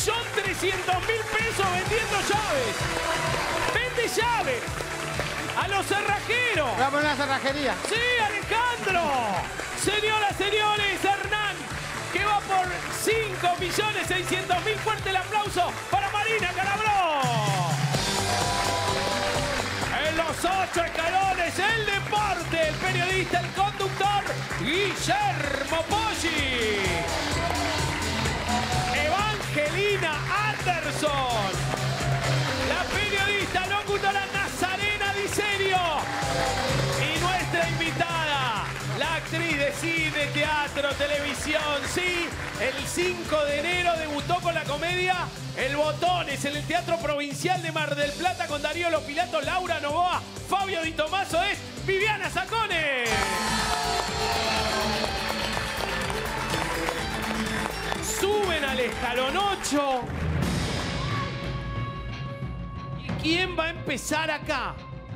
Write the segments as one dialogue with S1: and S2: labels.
S1: 1.300.000 pesos vendiendo llaves. Vende llaves. A los cerrajeros.
S2: Voy a poner una cerrajería.
S1: Sí, Alejandro. Señoras, señores, Hernán, que va por 5.600.000. Fuerte el aplauso para Marina Calabró. En los 8 escalones, el deporte, el periodista, el conductor, Guillermo Poggi. Evangelina Anderson. La periodista, locutora Nazarena Diseño. Y nuestra invitada, la actriz de cine, teatro, televisión. Sí, el 5 de enero debutó con la comedia El Botones en el Teatro Provincial de Mar del Plata con Darío Lopilato, Laura Novoa, Fabio Di Tomaso. Es Viviana Zacone. Suben al escalón 8. ¿Y quién va a empezar acá?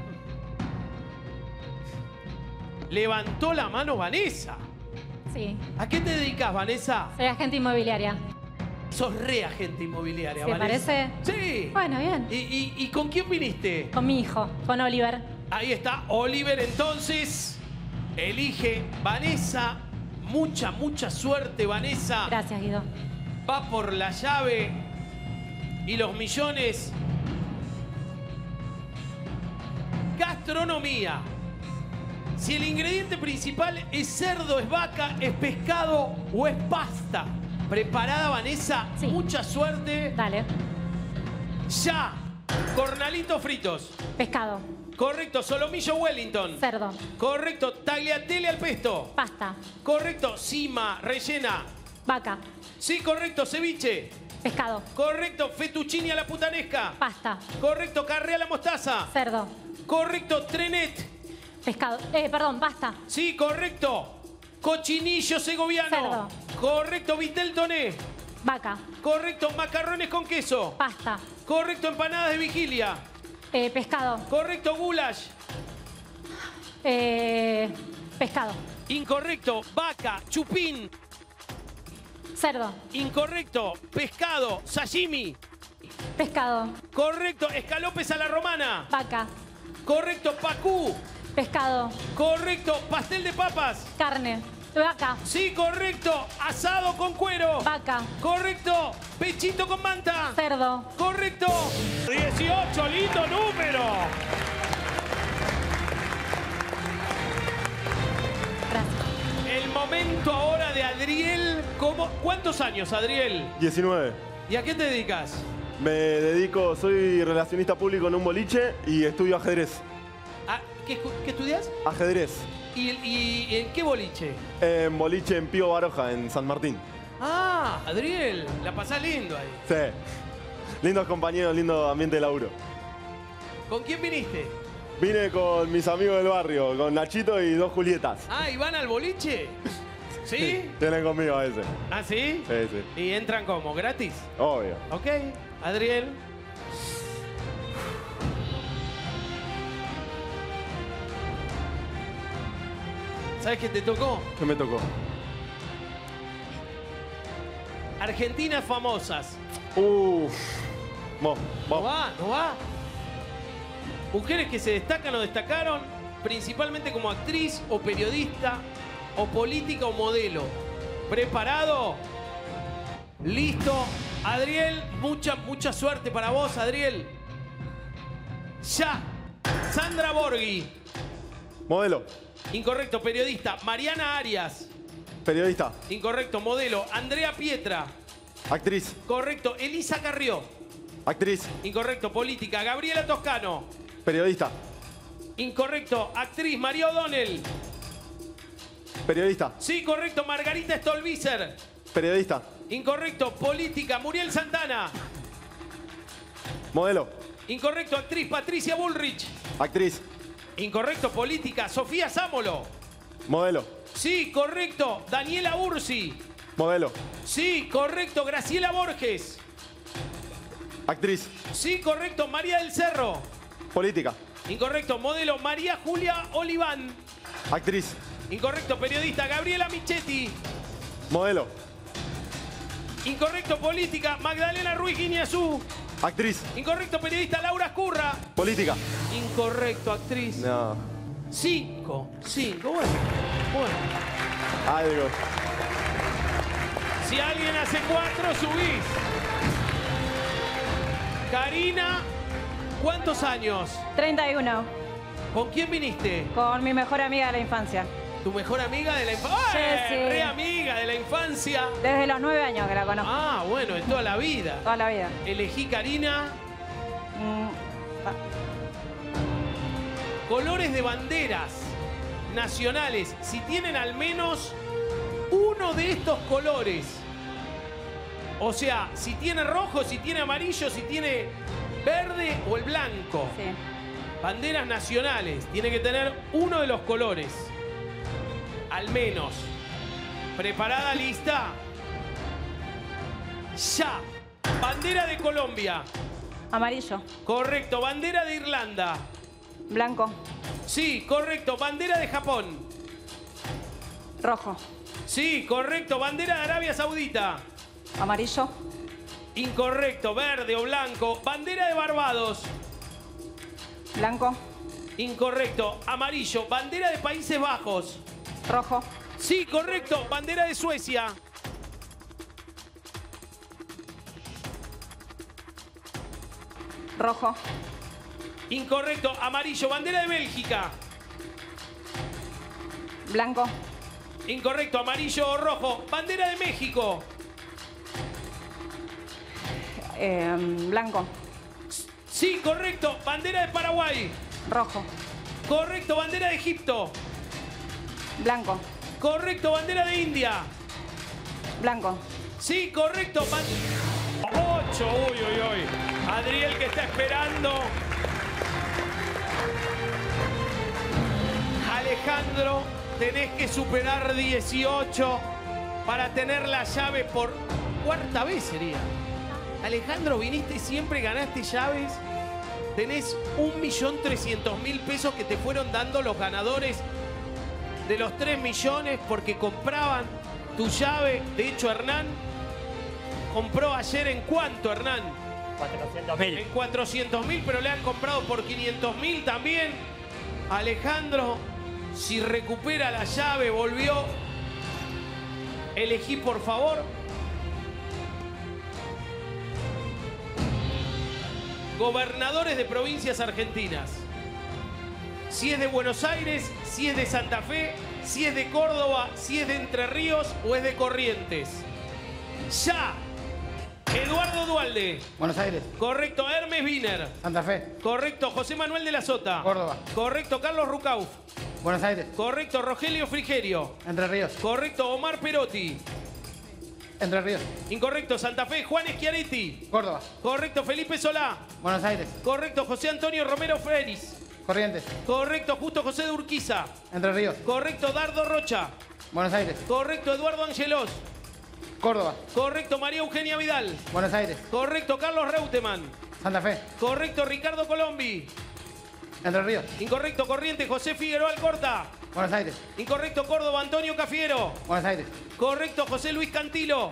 S1: Levantó la mano Vanessa.
S3: Sí.
S1: ¿A qué te dedicas, Vanessa?
S3: Soy agente inmobiliaria.
S1: Sos re agente inmobiliaria,
S3: ¿Te
S1: Vanessa.
S3: parece?
S1: Sí.
S3: Bueno, bien.
S1: ¿Y con quién viniste?
S3: Con mi hijo, con Oliver.
S1: Ahí está Oliver, entonces. Elige Vanessa. Mucha suerte, Vanessa.
S3: Gracias, Guido.
S1: Va por la llave y los millones. Gastronomía. Si el ingrediente principal es cerdo, es vaca, es pescado o es pasta. ¿Preparada, Vanessa?
S3: Sí.
S1: Mucha suerte.
S3: Dale.
S1: Ya. Cornalitos fritos.
S3: Pescado.
S1: Correcto. Solomillo Wellington.
S3: Cerdo.
S1: Correcto. Tagliatelle al pesto.
S3: Pasta.
S1: Correcto. Cima. Rellena.
S3: Vaca.
S1: Sí, correcto. Ceviche.
S3: Pescado.
S1: Correcto. Fettuccine a la putanesca.
S3: Pasta.
S1: Correcto. Carré a la mostaza.
S3: Cerdo.
S1: Correcto. Trenet.
S3: Pescado. Perdón, pasta.
S1: Sí, correcto. Cochinillo segoviano.
S3: Cerdo.
S1: Correcto. Vitel toné.
S3: Vaca.
S1: Correcto. Macarrones con queso.
S3: Pasta.
S1: Correcto. Empanadas de vigilia.
S3: Pescado.
S1: Correcto. Goulash.
S3: Pescado.
S1: Incorrecto. Vaca. Chupín.
S3: Cerdo.
S1: Incorrecto. Pescado. Sashimi.
S3: Pescado.
S1: Correcto. Escalopes a la romana.
S3: Vaca.
S1: Correcto. Pacú.
S3: Pescado.
S1: Correcto. Pastel de papas.
S3: Carne. Vaca.
S1: Sí, correcto. Asado con cuero.
S3: Vaca.
S1: Correcto. Pechito con manta.
S3: Cerdo.
S1: Correcto. 18, lindo número.
S3: Gracias.
S1: El momento ahora de Adriel. ¿Cuántos años, Adriel?
S4: 19.
S1: ¿Y a qué te dedicas?
S4: Me dedico, soy relacionista público en un boliche y estudio ajedrez.
S1: ¿Qué estudias?
S4: Ajedrez.
S1: ¿Y en qué boliche?
S4: En boliche en Pío Baroja, en San Martín.
S1: Ah, Adriel, la pasás lindo ahí.
S4: Sí. Lindos compañeros, lindo ambiente de laburo.
S1: ¿Con quién viniste?
S4: Vine con mis amigos del barrio, con Nachito y 2 Julietas.
S1: Ah, ¿y van al boliche? ¿Sí?
S4: Vienen conmigo a veces.
S1: ¿Ah, sí?
S4: Sí, sí.
S1: ¿Y entran como? ¿Gratis?
S4: Obvio.
S1: Ok, Adriel. ¿Sabes qué te tocó?
S4: ¿Qué me tocó?
S1: Argentinas famosas.
S4: Vamos,
S1: ¿No
S4: vamos.
S1: va? ¿No va? Mujeres que se destacan o destacaron principalmente como actriz o periodista o política o modelo. ¿Preparado? ¿Listo? Adriel, mucha suerte para vos, Adriel. Ya. Sandra Borghi.
S4: Modelo.
S1: Incorrecto. Periodista. Mariana Arias.
S4: Periodista.
S1: Incorrecto. Modelo. Andrea Pietra.
S4: Actriz.
S1: Correcto. Elisa Carrió.
S4: Actriz.
S1: Incorrecto. Política. Gabriela Toscano.
S4: Periodista.
S1: Incorrecto. Actriz. María O'Donnell.
S4: Periodista.
S1: Sí, correcto. Margarita Stolbizer.
S4: Periodista.
S1: Incorrecto. Política. Muriel Santana.
S4: Modelo.
S1: Incorrecto. Actriz. Patricia Bullrich.
S4: Actriz.
S1: Incorrecto. Política. Sofía Sámolo.
S4: Modelo.
S1: Sí, correcto. Daniela Ursi.
S4: Modelo.
S1: Sí, correcto. Graciela Borges.
S4: Actriz.
S1: Sí, correcto. María del Cerro.
S4: Política.
S1: Incorrecto. Modelo. María Julia Oliván.
S4: Actriz.
S1: Incorrecto. Periodista. Gabriela Michetti.
S4: Modelo.
S1: Incorrecto, política, Magdalena Ruiz Guiñazú.
S4: Actriz.
S1: Incorrecto, periodista, Laura Escurra.
S4: Política.
S1: Incorrecto, actriz.
S4: No.
S1: 5, bueno.
S4: Algo.
S1: Si alguien hace 4, subís. Karina, ¿cuántos años?
S3: 31.
S1: ¿Con quién viniste?
S3: Con mi mejor amiga de la infancia.
S1: ¿Tu mejor amiga de la infancia?
S3: Sí.
S1: Re amiga de la infancia.
S3: Desde los 9 años que la conozco.
S1: Ah, bueno, de toda la vida.
S3: Toda la vida.
S1: Elegí Karina.
S3: Mm,
S1: Colores de banderas nacionales. Si tienen al menos uno de estos colores. O sea, si tiene rojo, si tiene amarillo, si tiene verde o el blanco.
S3: Sí.
S1: Banderas nacionales. Tiene que tener uno de los colores. Al menos. ¿Preparada, lista? Ya. Bandera de Colombia.
S3: Amarillo.
S1: Correcto. Bandera de Irlanda.
S3: Blanco.
S1: Sí, correcto. Bandera de Japón.
S3: Rojo.
S1: Sí, correcto. Bandera de Arabia Saudita.
S3: Amarillo.
S1: Incorrecto. Verde o blanco. Bandera de Barbados.
S3: Blanco.
S1: Incorrecto. Amarillo. Bandera de Países Bajos.
S3: Rojo.
S1: Sí, correcto. Bandera de Suecia.
S3: Rojo.
S1: Incorrecto. Amarillo. Bandera de Bélgica.
S3: Blanco.
S1: Incorrecto. Amarillo o rojo. Bandera de México.
S3: Blanco.
S1: Sí, correcto. Bandera de Paraguay.
S3: Rojo.
S1: Correcto. Bandera de Egipto.
S3: Blanco.
S1: Correcto. Bandera de India.
S3: Blanco.
S1: Sí, correcto. 8. Uy, uy, uy. Adriel que está esperando. Alejandro, tenés que superar 18 para tener la llave por cuarta vez sería. Alejandro, viniste siempre, ganaste llaves. Tenés 1.300.000 pesos que te fueron dando los ganadores de los 3 millones porque compraban tu llave. De hecho, Hernán compró ayer en cuánto, Hernán?
S2: 400.000.
S1: En 400.000, pero le han comprado por 500.000 también. Alejandro, si recupera la llave, volvió. Elegí, por favor. Gobernadores de provincias argentinas. Si es de Buenos Aires, si es de Santa Fe, si es de Córdoba, si es de Entre Ríos o es de Corrientes. ¡Ya! Eduardo Dualde.
S5: Buenos Aires.
S1: Correcto. Hermes Wiener.
S5: Santa Fe.
S1: Correcto. José Manuel de la Sota.
S5: Córdoba.
S1: Correcto. Carlos Rucauf.
S5: Buenos Aires.
S1: Correcto. Rogelio Frigerio.
S5: Entre Ríos.
S1: Correcto. Omar Perotti.
S5: Entre Ríos.
S1: Incorrecto. Santa Fe. Juan Schiaretti.
S5: Córdoba.
S1: Correcto. Felipe Solá.
S5: Buenos Aires.
S1: Correcto. José Antonio Romero Freris.
S5: Corrientes.
S1: Correcto. Justo José de Urquiza.
S5: Entre Ríos.
S1: Correcto. Dardo Rocha.
S5: Buenos Aires.
S1: Correcto. Eduardo Angelos.
S5: Córdoba.
S1: Correcto. María Eugenia Vidal.
S5: Buenos Aires.
S1: Correcto. Carlos Reutemann.
S5: Santa Fe.
S1: Correcto. Ricardo Colombi.
S5: Entre Ríos.
S1: Incorrecto. Corrientes. José Figueroa Alcorta.
S5: Buenos Aires.
S1: Incorrecto. Córdoba. Antonio Cafiero.
S5: Buenos Aires.
S1: Correcto. José Luis Cantilo.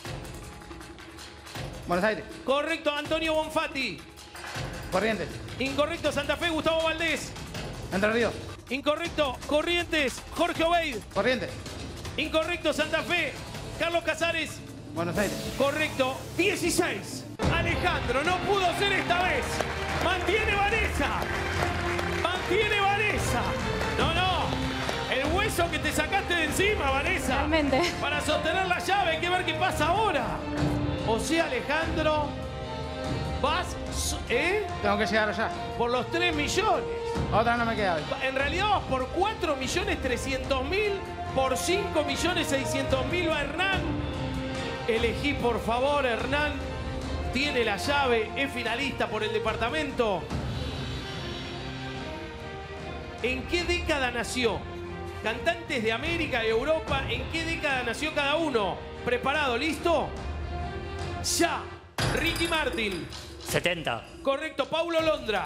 S5: Buenos Aires.
S1: Correcto. Antonio Bonfatti.
S5: Corrientes.
S1: Incorrecto. Santa Fe. Gustavo Valdés.
S5: Entre Ríos.
S1: Incorrecto. Corrientes. Jorge Obeid.
S5: Corrientes.
S1: Incorrecto. Santa Fe. Carlos Casares.
S5: Buenos Aires.
S1: Correcto. 16. Alejandro, no pudo ser esta vez. Mantiene Vanessa. Mantiene Vanessa. No, no. El hueso que te sacaste de encima, Vanessa.
S3: Realmente.
S1: Para sostener la llave, hay que ver qué pasa ahora. O sea, Alejandro, vas
S5: Tengo que llegar allá.
S1: por los 3 millones.
S5: Otra no me queda hoy.
S1: En realidad vas por 4.300.000, por 5.600.000 va Hernán. Elegí, por favor, Hernán. Tiene la llave, es finalista por el departamento. ¿En qué década nació? Cantantes de América y Europa, ¿en qué década nació cada uno? ¿Preparado? ¿Listo? ¡Ya! Ricky Martin.
S2: 70.
S1: Correcto. Paulo Londra.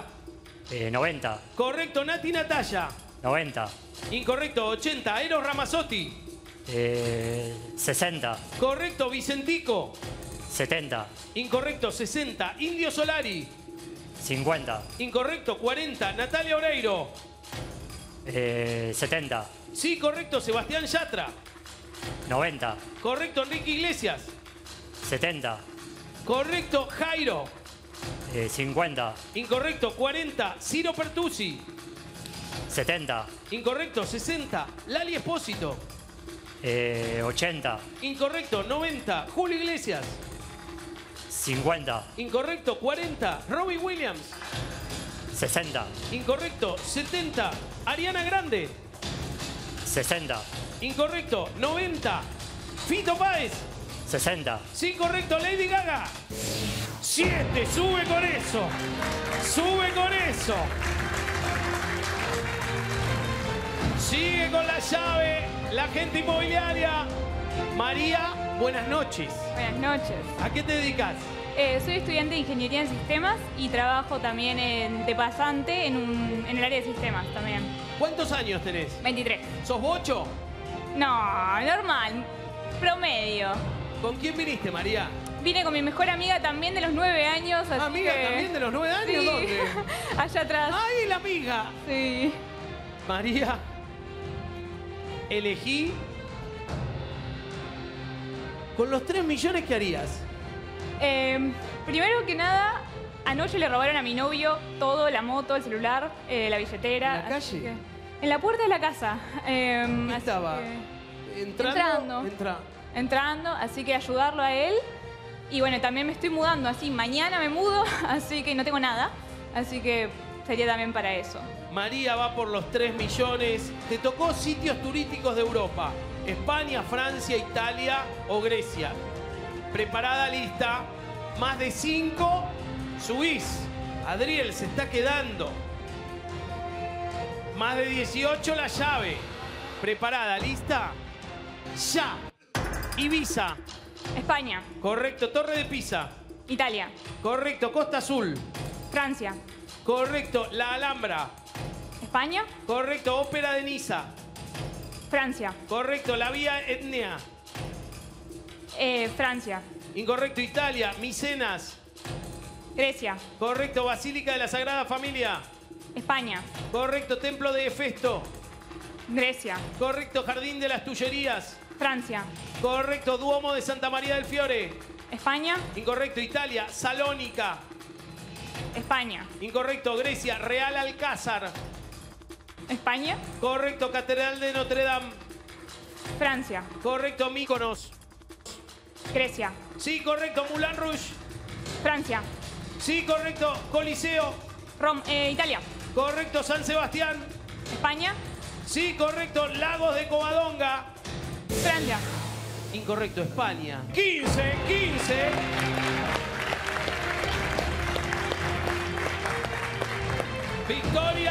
S2: 90.
S1: Correcto. Nati Natalia.
S2: 90.
S1: Incorrecto. 80. Eros Ramazzotti.
S2: 60.
S1: Correcto, Vicentico.
S2: 70.
S1: Incorrecto, 60. Indio Solari.
S2: 50.
S1: Incorrecto, 40. Natalia Oreiro.
S2: 70.
S1: Sí, correcto, Sebastián Yatra.
S2: 90.
S1: Correcto, Enrique Iglesias.
S2: 70.
S1: Correcto, Jairo.
S2: 50.
S1: Incorrecto, 40. Ciro Pertusi.
S2: 70.
S1: Incorrecto, 60. Lali Espósito.
S2: 80.
S1: Incorrecto, 90. Julio Iglesias.
S2: 50.
S1: Incorrecto, 40. Robbie Williams.
S2: 60.
S1: Incorrecto, 70. Ariana Grande.
S2: 60.
S1: Incorrecto, 90. Fito Páez.
S2: 60.
S1: Sí, correcto, Lady Gaga. 7, sube con eso. Sube con eso. Sigue con la llave la agente inmobiliaria. María, buenas noches.
S6: Buenas noches.
S1: ¿A qué te dedicas?
S6: Soy estudiante de Ingeniería en Sistemas y trabajo también de pasante en el área de sistemas también.
S1: ¿Cuántos años tenés?
S6: 23.
S1: ¿Sos bocho?
S6: No, normal. Promedio.
S1: ¿Con quién viniste, María?
S6: Vine con mi mejor amiga también de los 9 años. Así
S1: ¿Amiga
S6: que...
S1: también de los 9 años?
S6: Sí.
S1: ¿Dónde?
S6: Allá atrás.
S1: ¡Ay, la amiga!
S6: Sí.
S1: María, elegí... Con los 3 millones, ¿qué harías?
S6: Primero que nada, anoche le robaron a mi novio todo, la moto, el celular, la billetera.
S1: ¿En la
S6: así
S1: calle?
S6: que- en la puerta de la casa.
S1: ¿Qué
S6: Así
S1: estaba?
S6: que-
S1: ¿Entrando?
S6: Entrando, así que ayudarlo a él. Y bueno, también me estoy mudando, así mañana me mudo, así que no tengo nada. Así que sería también para eso.
S1: María va por los 3 millones. Te tocó sitios turísticos de Europa. España, Francia, Italia o Grecia. Preparada, lista. Más de 5. Subís. Adriel se está quedando. Más de 18 la llave. Preparada, lista. Ya. Ibiza.
S6: España,
S1: Correcto. Torre de Pisa.
S6: Italia,
S1: Correcto. Costa Azul.
S6: Francia,
S1: Correcto. La Alhambra.
S6: España,
S1: Correcto. Ópera de Niza.
S6: Francia,
S1: Correcto. La Vía Etnea.
S6: Francia,
S1: Incorrecto. Italia. Micenas.
S6: Grecia,
S1: Correcto. Basílica de la Sagrada Familia.
S6: España,
S1: Correcto. Templo de Hefesto.
S6: Grecia,
S1: Correcto. Jardín de las Tullerías.
S6: Francia,
S1: Correcto. Duomo de Santa María del Fiore.
S6: España,
S1: Incorrecto. Italia. Salónica.
S6: España,
S1: Incorrecto. Grecia. Real Alcázar.
S6: España,
S1: Correcto. Catedral de Notre Dame.
S6: Francia,
S1: Correcto. Míconos.
S6: Grecia,
S1: Sí, correcto. Moulin Rouge.
S6: Francia,
S1: Sí, correcto. Coliseo.
S6: Italia,
S1: Correcto. San Sebastián.
S6: España,
S1: Sí, correcto. Lagos de Covadonga.
S6: Francia.
S1: Incorrecto. España. 15. Victoria.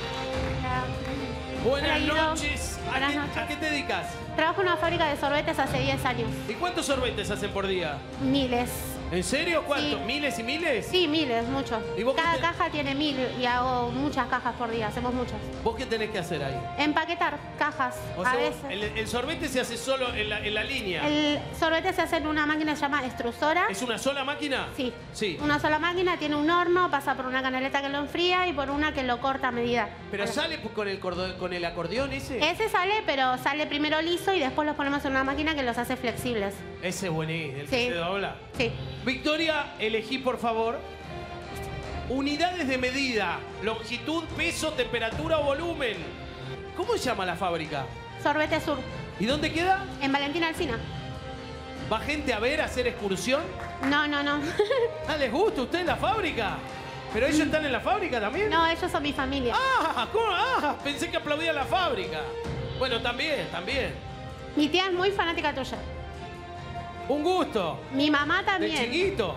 S1: Buenas
S7: Hola, Guido.
S1: noches.
S7: Buenas noches.
S1: ¿A qué te dedicas?
S7: Trabajo en una fábrica de sorbetes hace 10 años.
S1: ¿Y cuántos sorbetes hacen por día?
S7: Miles.
S1: ¿En serio? ¿Cuántos?
S7: Sí.
S1: ¿Miles y miles?
S7: Sí, miles, muchos.
S1: ¿Y vos qué
S7: Cada
S1: te-
S7: caja tiene 1000 y hago muchas cajas por día, hacemos muchas.
S1: ¿Vos qué tenés que hacer ahí?
S7: Empaquetar cajas,
S1: O
S7: a
S1: sea,
S7: veces.
S1: el sorbete se hace solo en la línea.
S7: El sorbete se hace en una máquina que se llama extrusora.
S1: ¿Es una sola máquina?
S7: Sí.
S1: Sí.
S7: Una sola máquina, tiene un horno, pasa por una canaleta que lo enfría y por una que lo corta a medida.
S1: ¿Pero sale con el acordeón ese?
S7: Ese sale, pero sale primero liso y después los ponemos en una máquina que los hace flexibles.
S1: Ese es buenísimo, el que
S7: Sí.
S1: se dobla.
S7: Sí.
S1: Victoria, elegí por favor. Unidades de medida, longitud, peso, temperatura o volumen. ¿Cómo se llama la fábrica?
S7: Sorbete Sur,
S1: ¿Y dónde queda?
S7: en Valentina Alsina.
S1: ¿Va gente a ver, a hacer excursión?
S7: No, no, no.
S1: Ah, ¿les gusta a usted la fábrica? ¿Pero ellos están en la fábrica también?
S7: No, ellos son mi familia.
S1: Ah, ¿cómo? Ah, pensé que aplaudía la fábrica. Bueno, también.
S7: Mi tía es muy fanática tuya.
S1: Un gusto.
S7: Mi mamá
S1: De
S7: también.
S1: chiquito.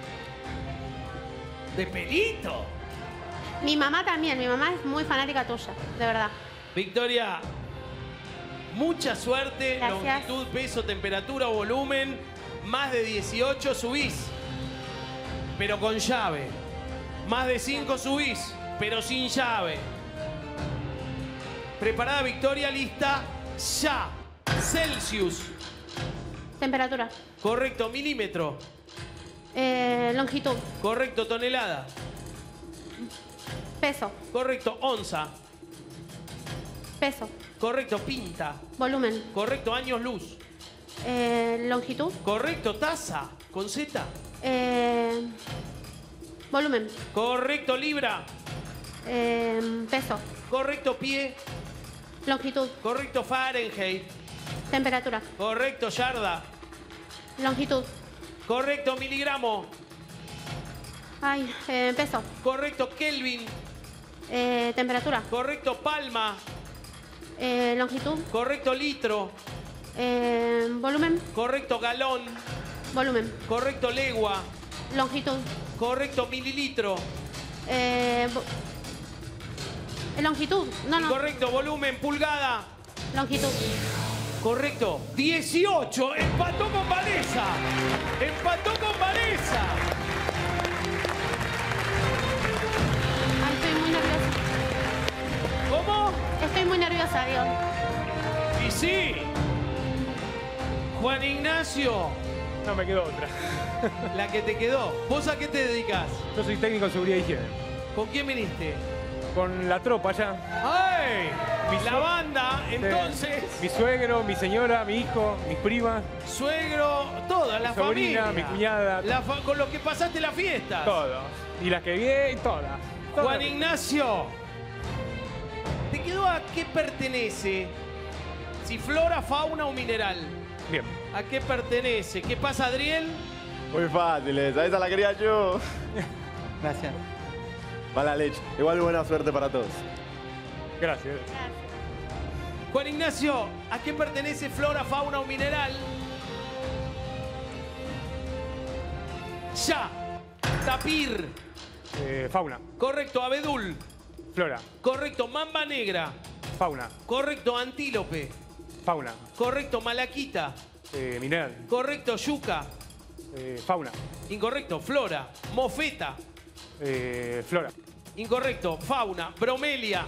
S1: De pelito.
S7: Mi mamá también. Mi mamá es muy fanática tuya, de verdad.
S1: Victoria, mucha suerte.
S7: Gracias.
S1: Longitud, peso, temperatura, volumen. Más de 18 subís. Pero con llave. Más de 5 subís. Pero sin llave. Preparada, Victoria, lista. Ya. Celsius.
S7: Temperatura.
S1: Correcto. Milímetro.
S7: Longitud.
S1: Correcto. Tonelada.
S7: Peso.
S1: Correcto. Onza.
S7: Peso.
S1: Correcto. Pinta.
S7: Volumen.
S1: Correcto. Años luz.
S7: Longitud.
S1: Correcto. Taza. Con Z.
S7: Volumen.
S1: Correcto. Libra.
S7: Peso.
S1: Correcto. Pie.
S7: Longitud.
S1: Correcto. Fahrenheit.
S7: Temperatura.
S1: Correcto. Yarda.
S7: Longitud.
S1: Correcto. Miligramo.
S7: Ay, peso.
S1: Correcto. Kelvin.
S7: Temperatura.
S1: Correcto. Palma.
S7: Longitud.
S1: Correcto. Litro.
S7: Volumen.
S1: Correcto. Galón.
S7: Volumen.
S1: Correcto. Legua.
S7: Longitud.
S1: Correcto. Mililitro.
S7: Longitud. No, no.
S1: Correcto. Volumen. Pulgada.
S7: Longitud.
S1: Correcto. 18. Empató con Vanessa. Empató con Vanessa.
S7: Ay, estoy muy nerviosa.
S1: ¿Cómo?
S7: Estoy muy nerviosa, Dios.
S1: Y sí. Juan Ignacio,
S8: No me quedó otra.
S1: la que te quedó. ¿Vos a qué te dedicas?
S8: Yo soy técnico de seguridad y higiene.
S1: ¿Con quién viniste?
S8: Con la tropa ya.
S1: ¡Ay! La banda, entonces.
S8: Mi suegro, mi señora, mi hijo, mis primas,
S1: Suegro, toda la
S8: mi sobrina,
S1: familia.
S8: mi cuñada,
S1: Con los que pasaste las fiestas.
S8: todo. Y las que vi, todas.
S1: Juan Ignacio, ¿te quedó a qué pertenece? Si flora, fauna o mineral.
S8: Bien.
S1: ¿A qué pertenece? ¿Qué pasa, Adriel?
S4: Muy fácil esa la quería yo.
S5: Gracias.
S4: Mala leche. Igual buena suerte para todos.
S8: Gracias.
S1: Juan Ignacio, ¿a qué pertenece flora, fauna o mineral? Ya. Tapir.
S8: Fauna.
S1: Correcto, abedul.
S8: Flora.
S1: Correcto, mamba negra.
S8: Fauna.
S1: Correcto, antílope.
S8: Fauna.
S1: Correcto, malaquita.
S8: Mineral.
S1: Correcto, yuca.
S8: Fauna.
S1: Incorrecto, flora. Mofeta.
S8: Flora.
S1: Incorrecto, fauna. Bromelia.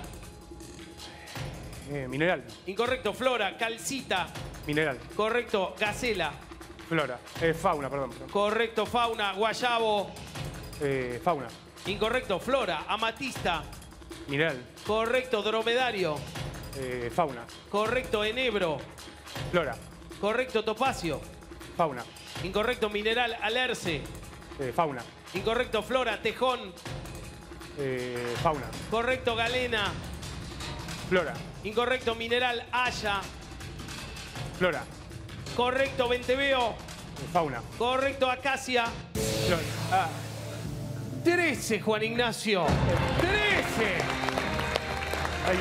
S8: Mineral.
S1: Incorrecto, flora. Calcita.
S8: Mineral.
S1: Correcto, gacela.
S8: Flora. Fauna, perdón.
S1: Correcto, fauna. Guayabo.
S8: Fauna.
S1: Incorrecto, flora. Amatista.
S8: Mineral.
S1: Correcto, dromedario.
S8: Fauna.
S1: Correcto, enebro.
S8: Flora.
S1: Correcto, topacio.
S8: Fauna.
S1: Incorrecto, mineral. Alerce.
S8: Fauna.
S1: Incorrecto, flora. Tejón.
S8: Fauna.
S1: Correcto, galena.
S8: Flora.
S1: Incorrecto, mineral. Haya.
S8: Flora.
S1: Correcto, venteveo.
S8: Fauna.
S1: Correcto, acacia.
S8: Flora. Ah,
S1: 13, Juan Ignacio. 13.
S8: ahí.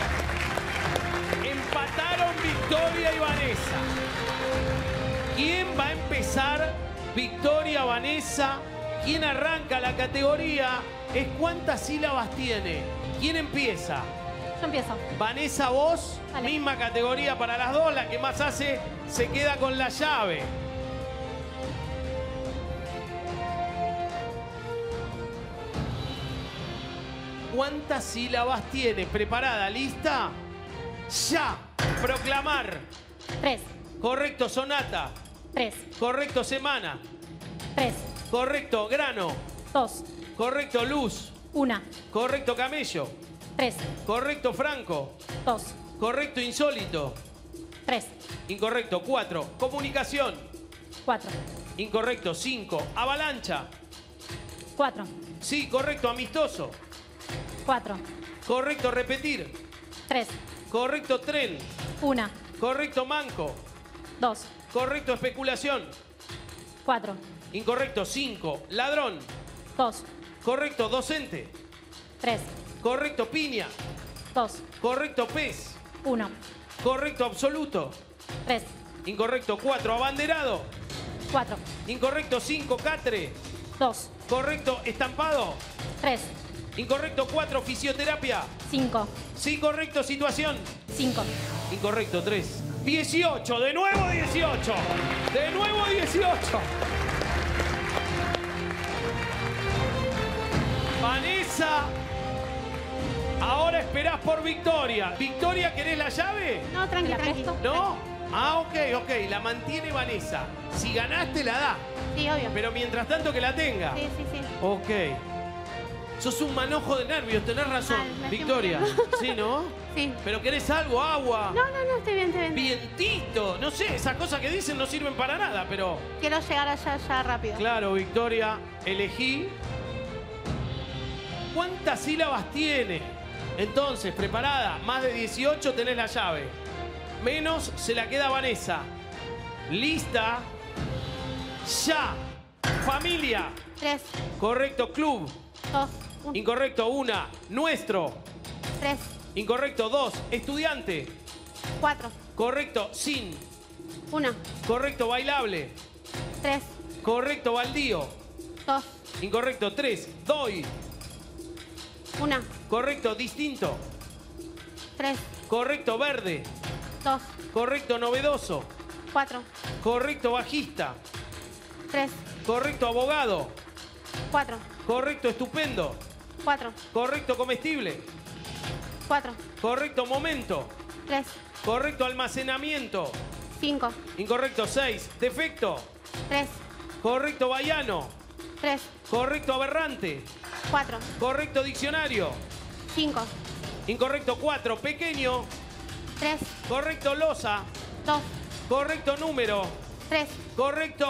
S1: Empataron Victoria y Vanessa. ¿Quién va a empezar? Victoria, Vanessa. ¿Quién arranca la categoría? Es cuántas sílabas tiene. ¿Quién empieza?
S3: Yo empiezo.
S1: Vanessa, vos.
S3: Vale.
S1: Misma categoría para las dos. La que más hace se queda con la llave. ¿Cuántas sílabas tiene? ¿Preparada? ¿Lista? ¡Ya! Proclamar.
S3: 3,
S1: Correcto, sonata.
S3: 3,
S1: Correcto, semana.
S3: 3,
S1: Correcto, grano.
S3: 2,
S1: Correcto, luz.
S3: 1,
S1: Correcto, camello.
S3: 3,
S1: Correcto, franco.
S3: 2,
S1: Correcto, insólito.
S3: 3,
S1: Incorrecto, 4. Comunicación.
S3: 4,
S1: Incorrecto, 5. Avalancha.
S3: 4,
S1: Sí, correcto, amistoso.
S3: 4,
S1: Correcto, repetir.
S3: 3,
S1: Correcto, tren.
S3: 1,
S1: Correcto, manco.
S3: 2,
S1: Correcto, especulación.
S3: 4,
S1: Incorrecto, 5. Ladrón.
S3: 2,
S1: Correcto, docente.
S3: 3,
S1: Correcto, piña.
S3: 2,
S1: Correcto, pez.
S3: 1,
S1: Correcto, absoluto.
S3: 3,
S1: Incorrecto, 4. Abanderado.
S3: 4,
S1: Incorrecto, 5. Catre.
S3: 2,
S1: Correcto, estampado.
S3: 3,
S1: Incorrecto, 4. Fisioterapia.
S3: 5,
S1: Sí, correcto, situación.
S3: 5,
S1: Incorrecto, 3. 18, de nuevo 18. De nuevo 18. Vanessa, ahora esperás por Victoria. Victoria, ¿querés la llave?
S7: No, tranqui,
S3: ¿La
S7: tranqui.
S3: presto?
S1: ¿No? Ah, ok. La mantiene Vanessa. Si ganaste, la da.
S7: Sí, obvio.
S1: Pero mientras tanto que la tenga.
S7: Sí.
S1: Ok. Sos un manojo de nervios, tenés razón,
S7: Mal, me estoy
S1: Victoria.
S7: muriendo.
S1: Sí, ¿no?
S7: Sí.
S1: ¿Pero querés algo? ¿Agua?
S7: No, estoy bien.
S1: Vientito. No sé, esas cosas que dicen no sirven para nada, pero...
S7: Quiero llegar allá ya rápido.
S1: Claro, Victoria, elegí. ¿Cuántas sílabas tiene? Entonces, preparada, más de 18 tenés la llave. Menos se la queda Vanessa. Lista. Ya. Familia.
S7: 3,
S1: Correcto, club.
S7: 2, 1,
S1: Incorrecto, 1. Nuestro.
S7: 3,
S1: Incorrecto, 2. Estudiante.
S7: 4,
S1: Correcto, sin.
S7: 1,
S1: Correcto, bailable.
S7: 3,
S1: Correcto, baldío.
S7: 2,
S1: Incorrecto, 3. Doy.
S7: 1,
S1: Correcto, distinto.
S7: 3,
S1: Correcto, verde.
S7: 2,
S1: Correcto, novedoso.
S7: 4,
S1: Correcto, bajista.
S7: 3,
S1: Correcto, abogado.
S7: 4,
S1: Correcto, estupendo.
S7: 4,
S1: Correcto, comestible.
S7: 4,
S1: Correcto, momento.
S7: 3,
S1: Correcto, almacenamiento.
S7: 5,
S1: Incorrecto, 6. Defecto.
S7: 3,
S1: Correcto, vallano.
S7: 3,
S1: Correcto, aberrante.
S7: 4,
S1: Correcto, diccionario.
S7: 5,
S1: Incorrecto, 4. Pequeño.
S7: 3,
S1: Correcto, losa.
S7: 2,
S1: Correcto, número.
S7: 3,
S1: Correcto.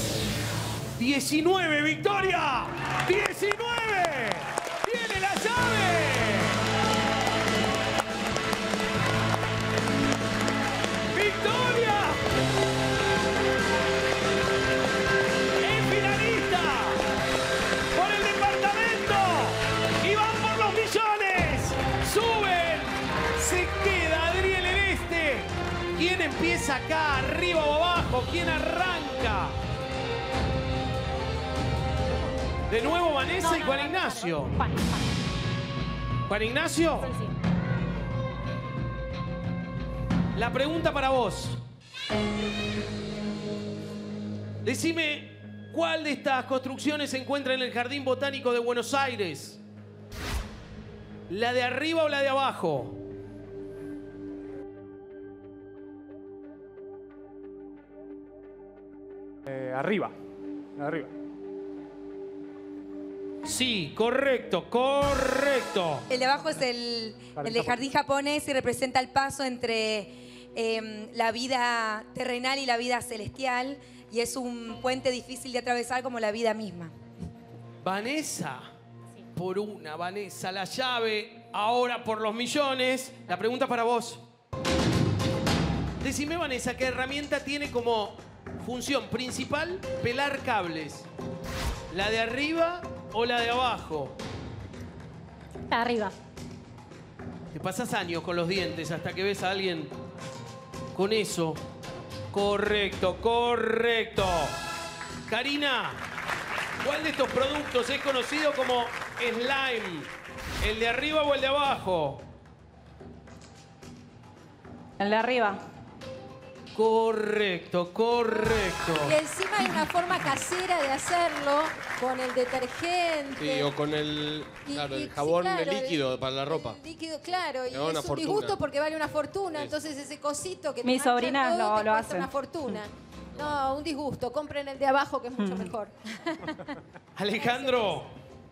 S1: 19, Victoria. 19. Tiene la llave. Victoria. Es finalista por el departamento. Y van por los millones. Suben. Se queda Adriel en este. ¿Quién empieza acá? ¿Arriba o abajo? ¿Quién arranca? De nuevo Vanessa y Juan Ignacio. Juan Ignacio,
S3: Sí.
S1: la pregunta para vos. Decime, ¿cuál de estas construcciones se encuentra en el Jardín Botánico de Buenos Aires? ¿La de arriba o la de abajo?
S8: Arriba.
S1: Sí, correcto.
S9: El de abajo es el de jardín japonés y representa el paso entre la vida terrenal y la vida celestial. Y es un puente difícil de atravesar como la vida misma.
S1: Vanessa, por una, Vanessa, la llave, ahora por los millones. La pregunta para vos. Decime, Vanessa, ¿qué herramienta tiene como función principal pelar cables? ¿La de arriba o la de abajo?
S3: Arriba.
S1: Te pasas años con los dientes hasta que ves a alguien con eso. Correcto. Karina, ¿cuál de estos productos es conocido como slime? ¿El de arriba o el de abajo?
S6: El de arriba.
S1: Correcto.
S10: Y encima hay una forma casera de hacerlo con el detergente.
S11: Sí, o con el, claro, el
S10: sí,
S11: jabón
S10: claro,
S11: líquido para la ropa.
S10: El líquido, claro. Y
S11: Me da una
S10: es un
S11: fortuna.
S10: disgusto porque vale una fortuna. Entonces ese cosito que te
S6: Mis
S10: mancha
S6: sobrinas
S10: todo, te
S6: lo
S10: cuesta
S6: hacen.
S10: una fortuna. No, un disgusto. Compren el de abajo que es mucho mejor.
S1: Alejandro,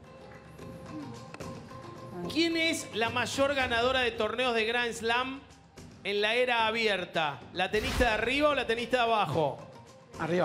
S1: ¿quién es la mayor ganadora de torneos de Grand Slam en la era abierta? ¿La tenista de arriba o la tenista de abajo?
S5: Arriba.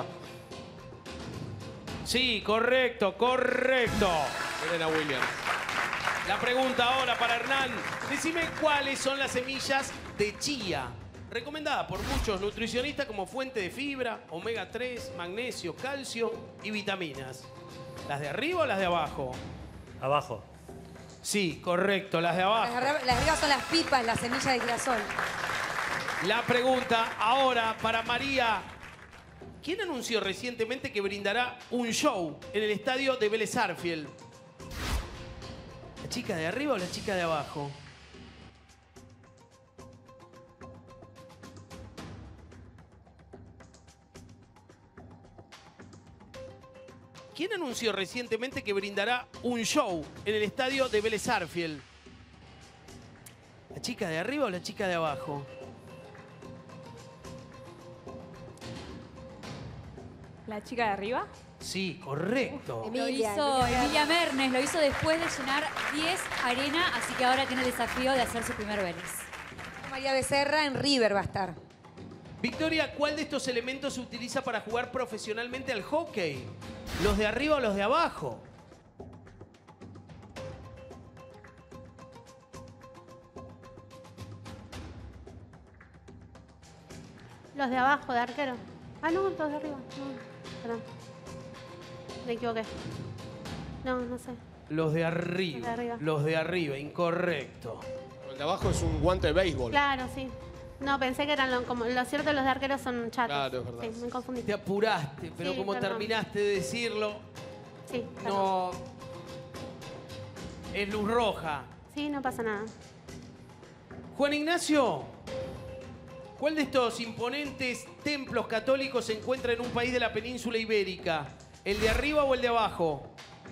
S1: Sí, correcto.
S11: Serena Williams.
S1: La pregunta ahora para Hernán. Decime cuáles son las semillas de chía, recomendada por muchos nutricionistas como fuente de fibra, omega 3, magnesio, calcio y vitaminas. ¿Las de arriba o las de abajo?
S2: Abajo.
S1: Sí, correcto, las de abajo.
S9: Las de arriba son las pipas, las semillas de girasol.
S1: La pregunta ahora para María. ¿Quién anunció recientemente que brindará un show en el estadio de Vélez Sarsfield? ¿La chica de arriba o la chica de abajo? ¿Quién anunció recientemente que brindará un show en el estadio de Vélez Sarsfield? ¿La chica de arriba o la chica de abajo?
S6: ¿La chica de arriba?
S1: Sí, correcto.
S12: Lo hizo Emilia Mernes, lo hizo después de llenar 10 arena, así que ahora tiene el desafío de hacer su primer Vélez.
S9: María Becerra en River va a estar.
S1: Victoria, ¿cuál de estos elementos se utiliza para jugar profesionalmente al hockey? ¿Los de arriba o los de abajo?
S7: Los de abajo, de arquero. Ah, no, los de arriba. No, perdón. Me equivoqué. No, no sé.
S1: Los de arriba.
S7: Los de arriba.
S1: Los de arriba, incorrecto.
S11: El de abajo es un guante de béisbol.
S7: Claro, sí. No, pensé que eran como... Lo cierto, los de arqueros son chatos.
S11: Claro, es verdad.
S7: Sí, me confundí.
S1: Te apuraste, pero
S7: Sí,
S1: como
S7: perdón.
S1: terminaste de decirlo,
S7: Sí, perdón.
S1: no... Es luz roja.
S7: Sí, no pasa nada.
S1: Juan Ignacio, ¿cuál de estos imponentes templos católicos se encuentra en un país de la península ibérica? ¿El de arriba o el de abajo?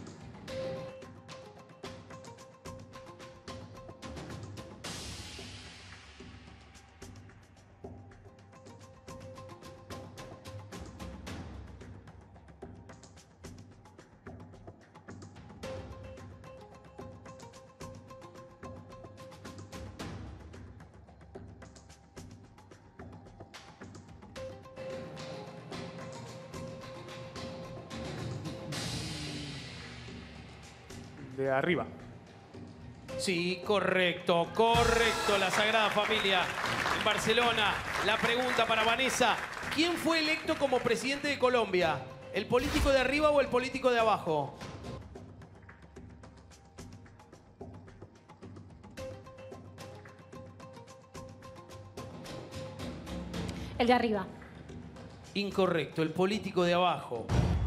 S8: De arriba.
S1: Sí, correcto, correcto. La Sagrada Familia en Barcelona. La pregunta para Vanessa. ¿Quién fue electo como presidente de Colombia? ¿El político de arriba o el político de abajo?
S3: El de arriba.
S1: Incorrecto, el político de abajo.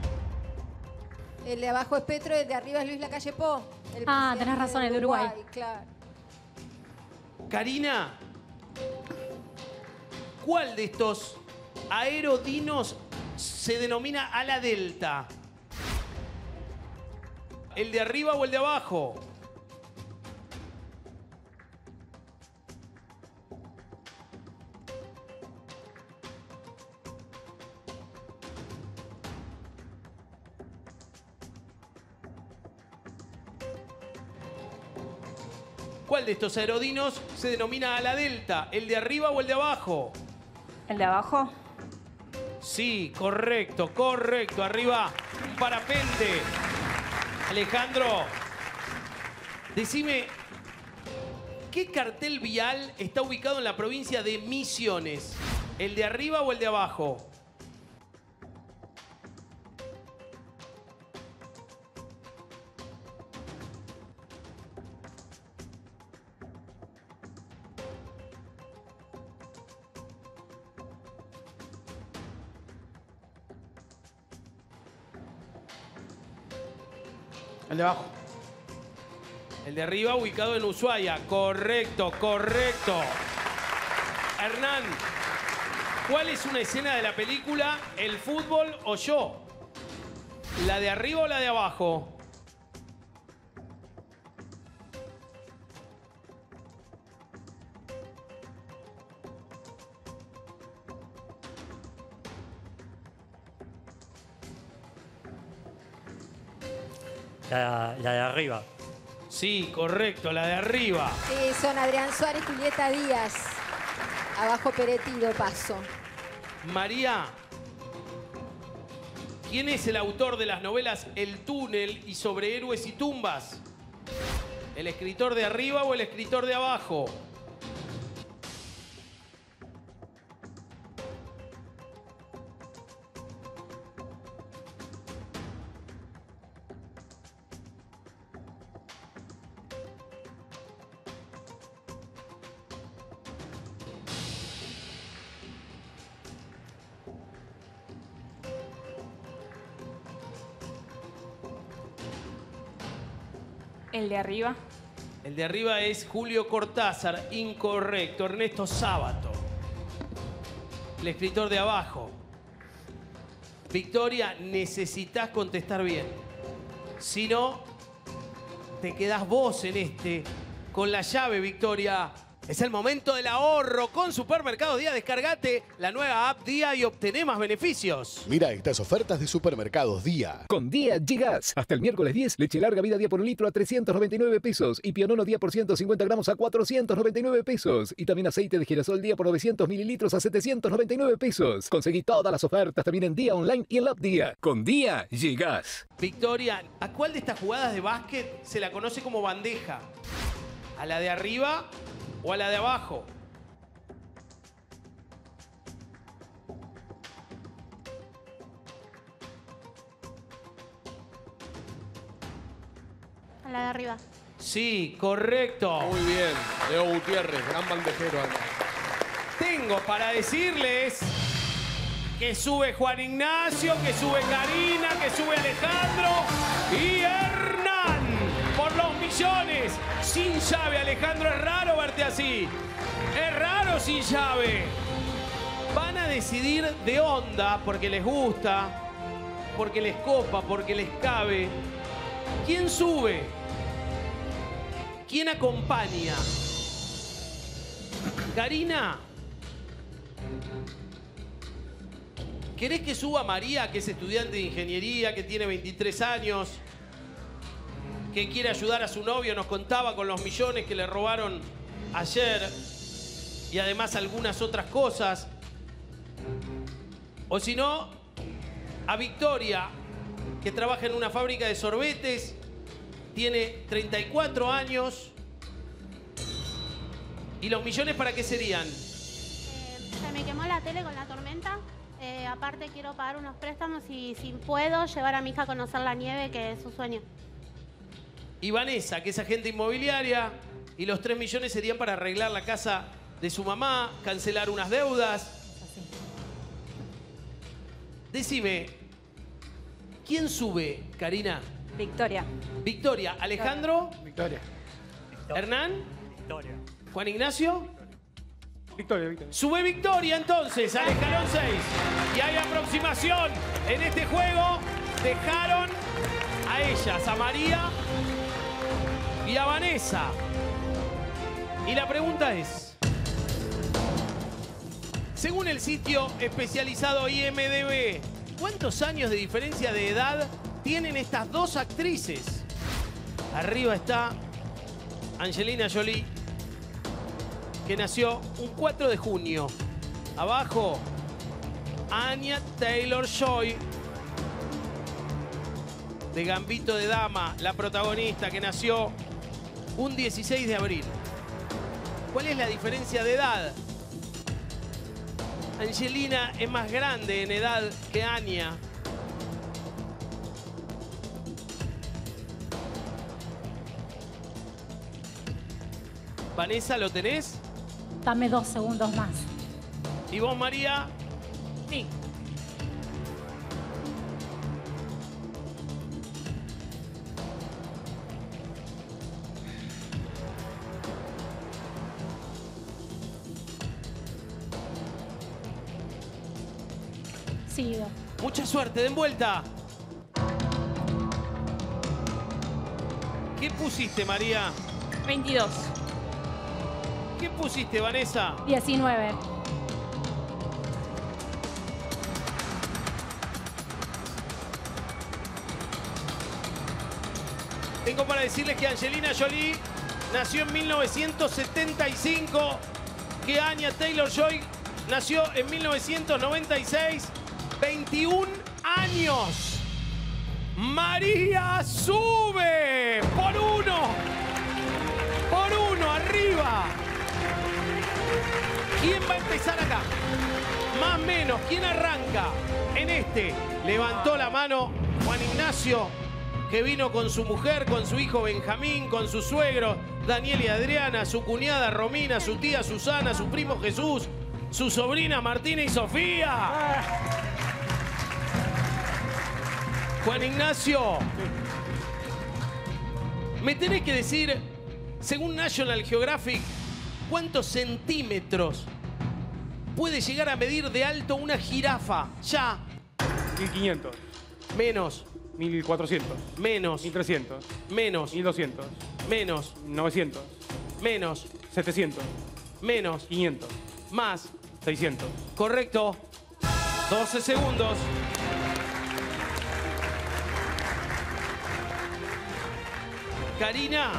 S10: El de abajo es Petro, el de arriba es Luis Lacalle Pou. El
S3: Ah,
S10: presidente
S3: tenés razón, el de Uruguay.
S10: Claro.
S1: Karina, ¿cuál de estos aerodinos se denomina ala delta? ¿El de arriba o el de abajo? ¿Cuál de estos aerodinos se denomina ala delta? ¿El de arriba o el de abajo?
S6: ¿El de abajo?
S1: Sí, correcto, correcto. Arriba, un parapente. Alejandro, decime, ¿qué cartel vial está ubicado en la provincia de Misiones? ¿El de arriba o el de abajo?
S5: El de abajo.
S1: El de arriba ubicado en Ushuaia. Correcto, correcto. Hernán, ¿cuál es una escena de la película El fútbol o yo? ¿La de arriba o la de abajo?
S2: La de arriba.
S1: Sí, correcto, la de arriba.
S10: Sí, son Adrián Suárez y Julieta Díaz. Abajo Peretido, Paso.
S1: María, ¿quién es el autor de las novelas El túnel y Sobre héroes y tumbas? ¿El escritor de arriba o el escritor de abajo?
S6: ¿El de arriba?
S1: El de arriba es Julio Cortázar, incorrecto. Ernesto Sábato, el escritor de abajo. Victoria, necesitas contestar bien. Si no, te quedás vos en este con la llave, Victoria. Es el momento del ahorro con Supermercados Día. Descargate la nueva app Día y obtené más beneficios.
S13: Mira estas ofertas de Supermercados Día.
S14: Con Día llegas. Hasta el miércoles 10, leche larga vida día por un litro a 399 pesos. Y pionono día por 150 gramos a 499 pesos. Y también aceite de girasol día por 900 mililitros a 799 pesos. Conseguí todas las ofertas también en Día Online y en la app Día. Con Día llegas.
S1: Victoria, ¿a cuál de estas jugadas de básquet se la conoce como bandeja? ¿A la de arriba o a la de abajo?
S7: A la de arriba.
S1: Sí, correcto.
S11: Muy bien. Leo Gutiérrez, gran bandejero acá.
S1: Tengo para decirles que sube Juan Ignacio, que sube Karina, que sube Alejandro y Hernán por los millones. Sin llave, Alejandro, es raro verte así. Es raro sin llave. Van a decidir de onda porque les gusta, porque les copa, porque les cabe. ¿Quién sube? ¿Quién acompaña? Karina, ¿querés que suba María, que es estudiante de ingeniería, que tiene 23 años, que quiere ayudar a su novio? Nos contaba con los millones que le robaron ayer y además algunas otras cosas. O si no, a Victoria, que trabaja en una fábrica de sorbetes, tiene 34 años. ¿Y los millones para qué serían?
S7: Se me quemó la tele con la tormenta. Aparte quiero pagar unos préstamos y si puedo llevar a mi hija a conocer la nieve, que es su sueño.
S1: Y Vanessa, que es agente inmobiliaria, y los 3 millones serían para arreglar la casa de su mamá, cancelar unas deudas. Decime, ¿quién sube, Karina?
S6: Victoria.
S1: Victoria. ¿Alejandro?
S5: Victoria.
S1: ¿Hernán?
S2: Victoria.
S1: ¿Juan Ignacio?
S8: Victoria, Victoria.
S1: Sube Victoria entonces al escalón 6. Y hay aproximación en este juego. Dejaron a ellas, a María y a Vanessa. Y la pregunta es, según el sitio especializado IMDb, ¿cuántos años de diferencia de edad tienen estas dos actrices? Arriba está Angelina Jolie, que nació un 4 de junio. Abajo, Anya Taylor-Joy, de Gambito de Dama, la protagonista, que nació un 16 de abril. ¿Cuál es la diferencia de edad? Angelina es más grande en edad que Anya. Vanessa, ¿lo tenés?
S3: Dame 2 segundos más.
S1: ¿Y vos, María?
S6: Sí.
S3: Sí.
S1: Mucha suerte, den vuelta. ¿Qué pusiste, María?
S6: 22.
S1: ¿Qué pusiste, Vanessa?
S3: 19.
S1: Tengo para decirles que Angelina Jolie nació en 1975, que Anya Taylor-Joy nació en 1996. 21 años. María sube por 1. Por 1, arriba. ¿Quién va a empezar acá? Más o menos, ¿quién arranca? En este levantó la mano Juan Ignacio, que vino con su mujer, con su hijo Benjamín, con su suegro Daniel y Adriana, su cuñada Romina, su tía Susana, su primo Jesús, su sobrina Martina y Sofía. Juan Ignacio, me tenés que decir, según National Geographic, ¿cuántos centímetros puede llegar a medir de alto una jirafa? Ya.
S8: 1500.
S1: Menos.
S8: 1400.
S1: Menos.
S8: 1300.
S1: Menos.
S8: 1200.
S1: Menos.
S8: 900.
S1: Menos.
S8: 700.
S1: Menos.
S8: 500.
S1: Más.
S8: 600.
S1: Correcto. 12 segundos. Karina,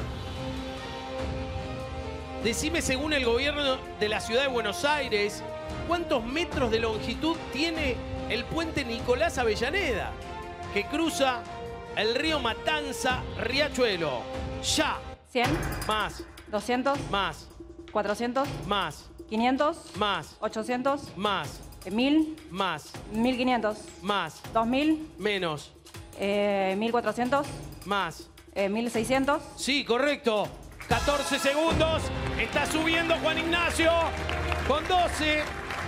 S1: decime según el gobierno de la ciudad de Buenos Aires, ¿cuántos metros de longitud tiene el puente Nicolás Avellaneda, que cruza el río Matanza, Riachuelo? Ya.
S15: 100.
S1: Más.
S15: 200.
S1: Más.
S15: 400.
S1: Más.
S15: 500.
S1: Más.
S15: 800.
S1: Más.
S15: 1000.
S1: Más.
S15: 1500.
S1: Más.
S15: 2000.
S1: Menos.
S15: 1400.
S1: Más.
S15: 1600.
S1: Sí, correcto. 14 segundos. Está subiendo Juan Ignacio con 12.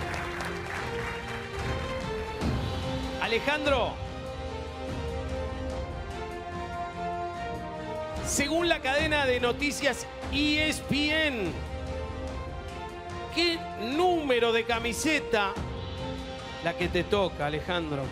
S1: Alejandro. Según la cadena de noticias ESPN, ¿qué número de camiseta la que te toca, Alejandro?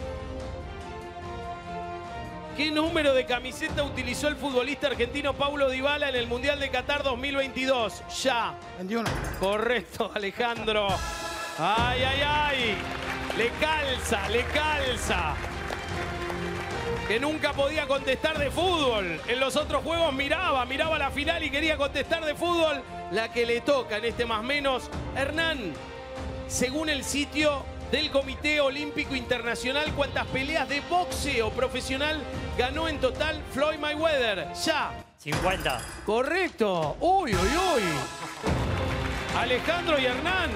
S1: ¿Qué número de camiseta utilizó el futbolista argentino Paulo Dybala en el Mundial de Qatar 2022? Ya.
S5: 21.
S1: Correcto, Alejandro. Ay, ay, ay. Le calza, le calza. Que nunca podía contestar de fútbol. En los otros juegos miraba la final y quería contestar de fútbol. La que le toca en este más menos. Hernán, según el sitio del Comité Olímpico Internacional, ¿cuántas peleas de boxeo profesional ganó en total Floyd Mayweather? Ya.
S2: 50.
S1: Correcto. Uy, uy, uy. Alejandro y Hernán.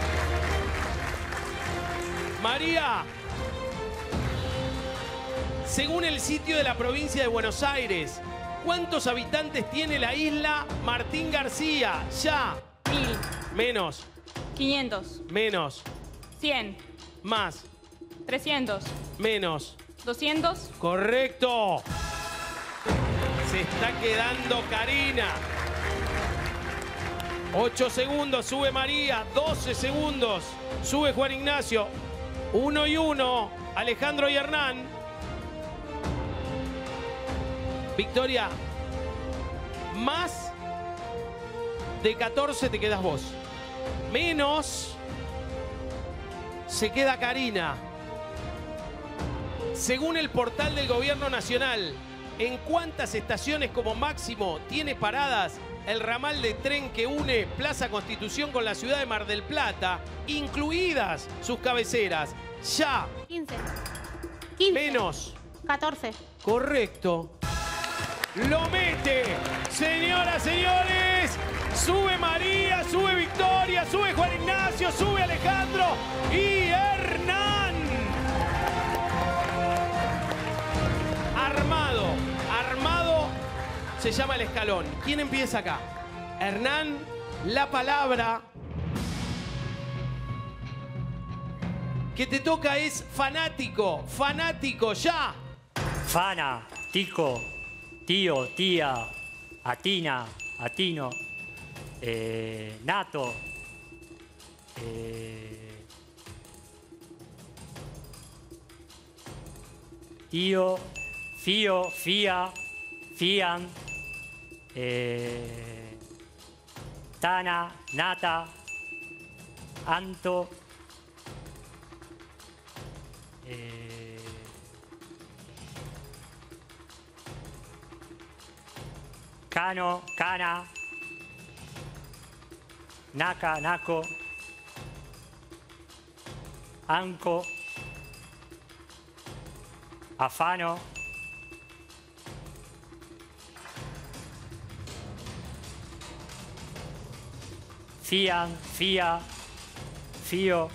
S1: María. Según el sitio de la provincia de Buenos Aires, ¿cuántos habitantes tiene la isla Martín García? Ya.
S6: 1000.
S1: Menos.
S6: 500.
S1: Menos.
S6: 100.
S1: Más.
S6: 300.
S1: Menos.
S6: 200.
S1: Correcto. Se está quedando Karina. 8 segundos, sube María. 12 segundos, sube Juan Ignacio. 1 y 1, Alejandro y Hernán. Victoria, más de 14 te quedas vos. Menos se queda Karina. Según el portal del Gobierno Nacional, ¿en cuántas estaciones como máximo tiene paradas el ramal de tren que une Plaza Constitución con la ciudad de Mar del Plata, incluidas sus cabeceras? Ya.
S7: 15.
S1: Menos.
S7: 14.
S1: Correcto. Lo mete. Señoras, señores. Sube María, sube Victoria, sube Juan Ignacio, sube Alejandro y Hernán. Armado. Armado se llama el escalón. ¿Quién empieza acá? Hernán, la palabra que te toca es fanático. Fanático, ya.
S2: Fana, tico, tío, tía, atina, atino, nato, tío, fío, fía, fían, tana, nata, anto, cano, cana, naca, naco, anco, afano, fían, fía, fío,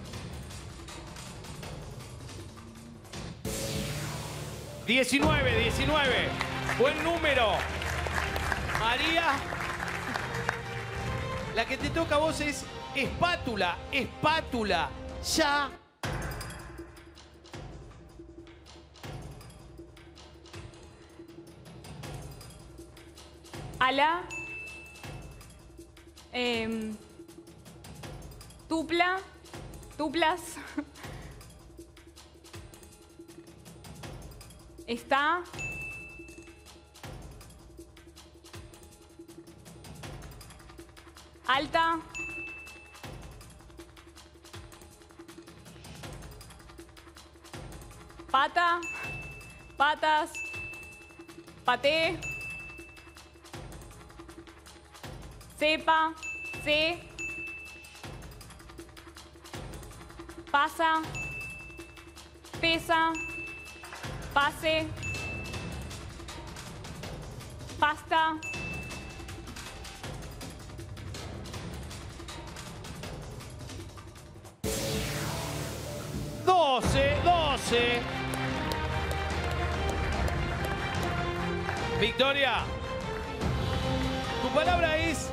S1: ...19. Buen número. María, la que te toca a vos es espátula, espátula, ya.
S6: Ala. Tupla. Tuplas. Está. Alta. Pata. Patas. Paté. Cepa. C. Pasa. Pesa. Pase. Pasta.
S1: ¡12! Victoria, tu palabra es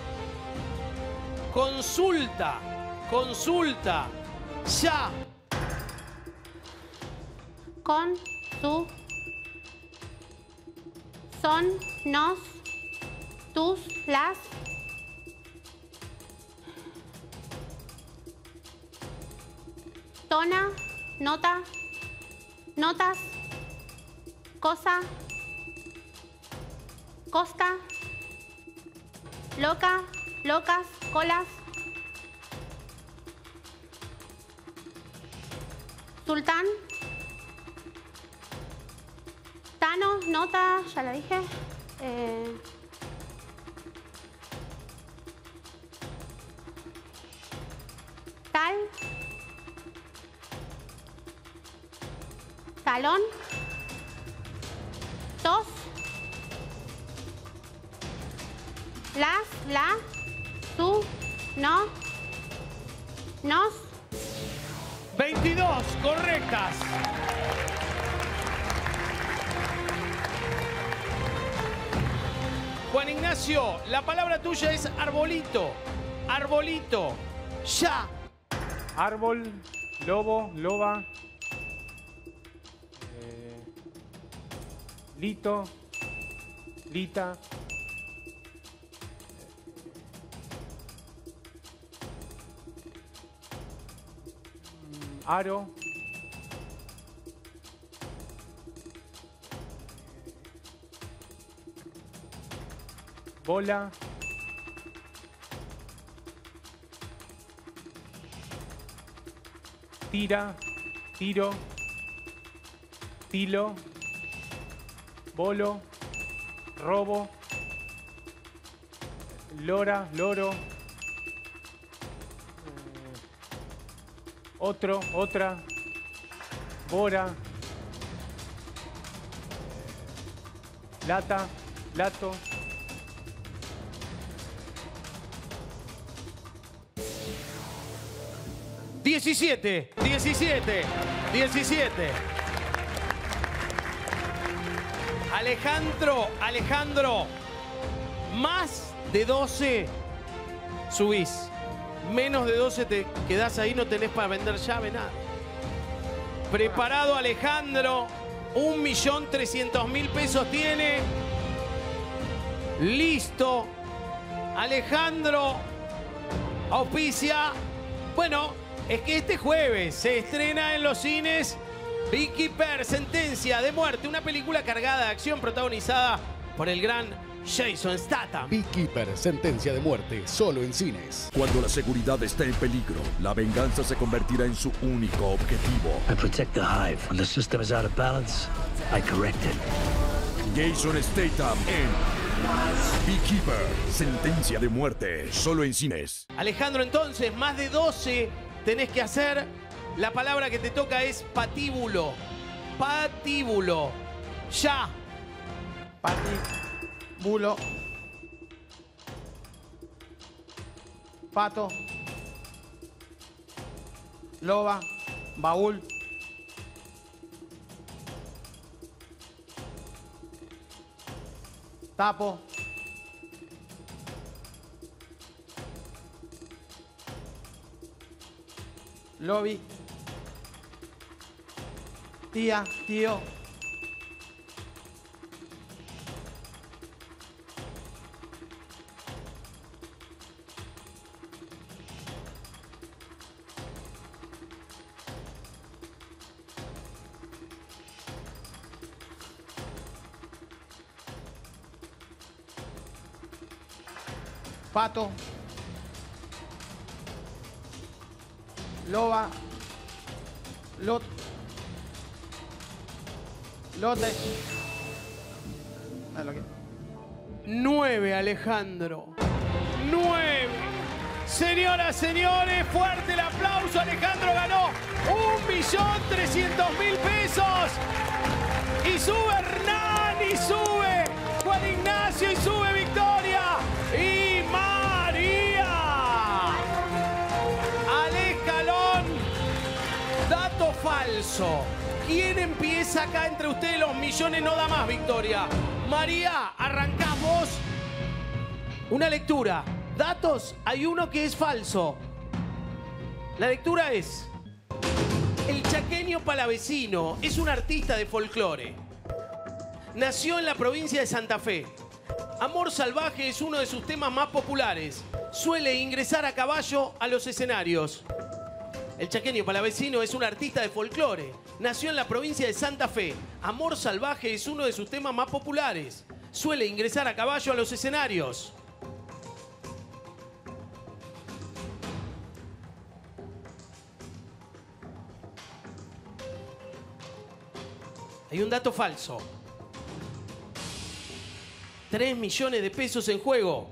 S1: consulta. Consulta. Ya.
S7: Con, tú, son, nos, tus, las. Tona, nota, notas, cosa, costa, loca, locas, colas, sultán, tano, nota, ya la dije. Tal, talón, tos, las, la, tú, no, nos.
S1: 22 correctas. Juan Ignacio, la palabra tuya es arbolito. Arbolito. Ya.
S8: Árbol, lobo, loba. Lito, lita. Aro. Bola. Tira, tiro, tilo, bolo, robo, lora, loro, otro, otra, bora, lata, lato.
S1: ¡17! Alejandro, más de 12 subís. Menos de 12 te quedás ahí, no tenés para vender llave, nada. Preparado Alejandro, 1.300.000 pesos tiene. Listo. Alejandro auspicia. Bueno, es que este jueves se estrena en los cines Beekeeper, Sentencia de Muerte, una película cargada de acción protagonizada por el gran Jason Statham.
S13: Beekeeper, Sentencia de Muerte, solo en cines.
S16: Cuando la seguridad está en peligro, la venganza se convertirá en su único objetivo.
S17: I protect the hive. When the system is out of balance, I correct it.
S16: Jason Statham en Beekeeper, Sentencia de Muerte, solo en cines.
S1: Alejandro, entonces, más de 12 tenés que hacer. La palabra que te toca es patíbulo. Patíbulo. Ya.
S5: Bulo. Pato. Loba. Baúl. Tapo. Lobby. Tía, tío. Pato. loba, lote.
S1: 9, Alejandro. 9. Señoras, señores, fuerte el aplauso. Alejandro ganó 1.300.000 pesos. Y sube Hernán, y sube Juan Ignacio, y sube Victoria. Y María. Alejandro. Dato falso. ¿Quién empieza acá entre ustedes? Los millones no da más, Victoria. María, arrancás vos. Una lectura. Datos, hay uno que es falso. La lectura es: el chaqueño palavecino es un artista de folclore. Nació en la provincia de Santa Fe. Amor salvaje es uno de sus temas más populares. Suele ingresar a caballo a los escenarios. El chaqueño palavecino es un artista de folclore. Nació en la provincia de Santa Fe. Amor salvaje es uno de sus temas más populares. Suele ingresar a caballo a los escenarios. Hay un dato falso. 3 millones de pesos en juego.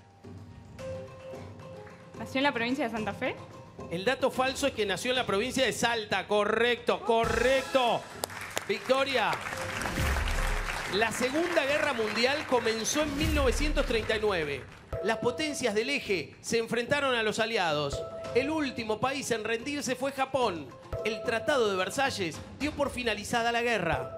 S6: ¿Nació en la provincia de Santa Fe?
S1: El dato falso es que nació en la provincia de Salta. Correcto, correcto. Victoria. La Segunda Guerra Mundial comenzó en 1939. Las potencias del eje se enfrentaron a los aliados. El último país en rendirse fue Japón. El Tratado de Versalles dio por finalizada la guerra.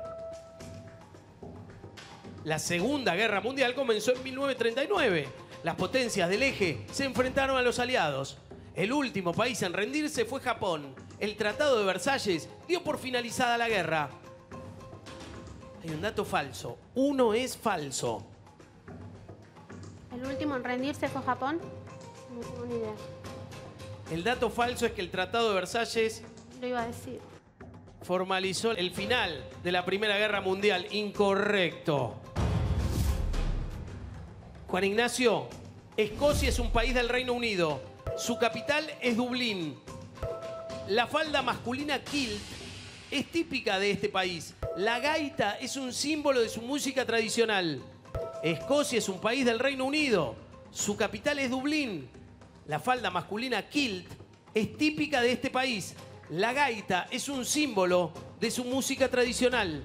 S1: La Segunda Guerra Mundial comenzó en 1939. Las potencias del eje se enfrentaron a los aliados. El último país en rendirse fue Japón. El Tratado de Versalles dio por finalizada la guerra. Hay un dato falso. Uno es falso.
S7: ¿El último en rendirse fue Japón? No tengo ni idea.
S1: El dato falso es que el Tratado de Versalles
S7: Lo iba a decir.
S1: formalizó el final de la Primera Guerra Mundial. Incorrecto. Juan Ignacio, Escocia es un país del Reino Unido. Su capital es Dublín. La falda masculina kilt es típica de este país. La gaita es un símbolo de su música tradicional. Escocia es un país del Reino Unido. Su capital es Dublín. La falda masculina kilt es típica de este país. La gaita es un símbolo de su música tradicional.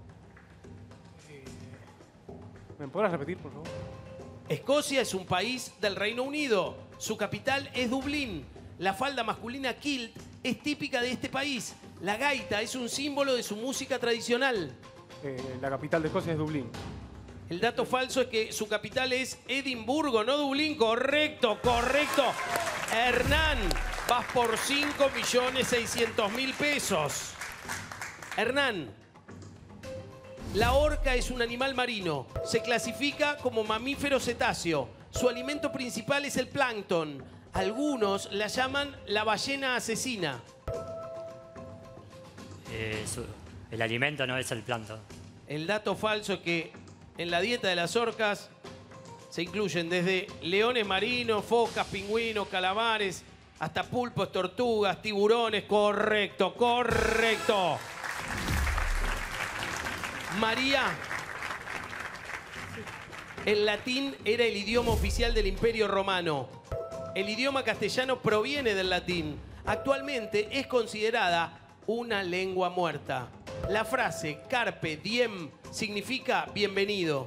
S8: ¿Me podrás repetir, por favor?
S1: Escocia es un país del Reino Unido. Su capital es Dublín. La falda masculina kilt es típica de este país. La gaita es un símbolo de su música tradicional.
S8: La capital de Escocia es Dublín.
S1: El dato falso es que su capital es Edimburgo, no Dublín. Correcto, correcto. Hernán, vas por 5.600.000 pesos. Hernán, la orca es un animal marino. Se clasifica como mamífero cetáceo. Su alimento principal es el plancton. Algunos la llaman la ballena asesina.
S2: El alimento no es el plancton.
S1: El dato falso es que en la dieta de las orcas se incluyen desde leones marinos, focas, pingüinos, calamares, hasta pulpos, tortugas, tiburones. Correcto, correcto. María, el latín era el idioma oficial del Imperio Romano. El idioma castellano proviene del latín. Actualmente es considerada una lengua muerta. La frase carpe diem significa bienvenido.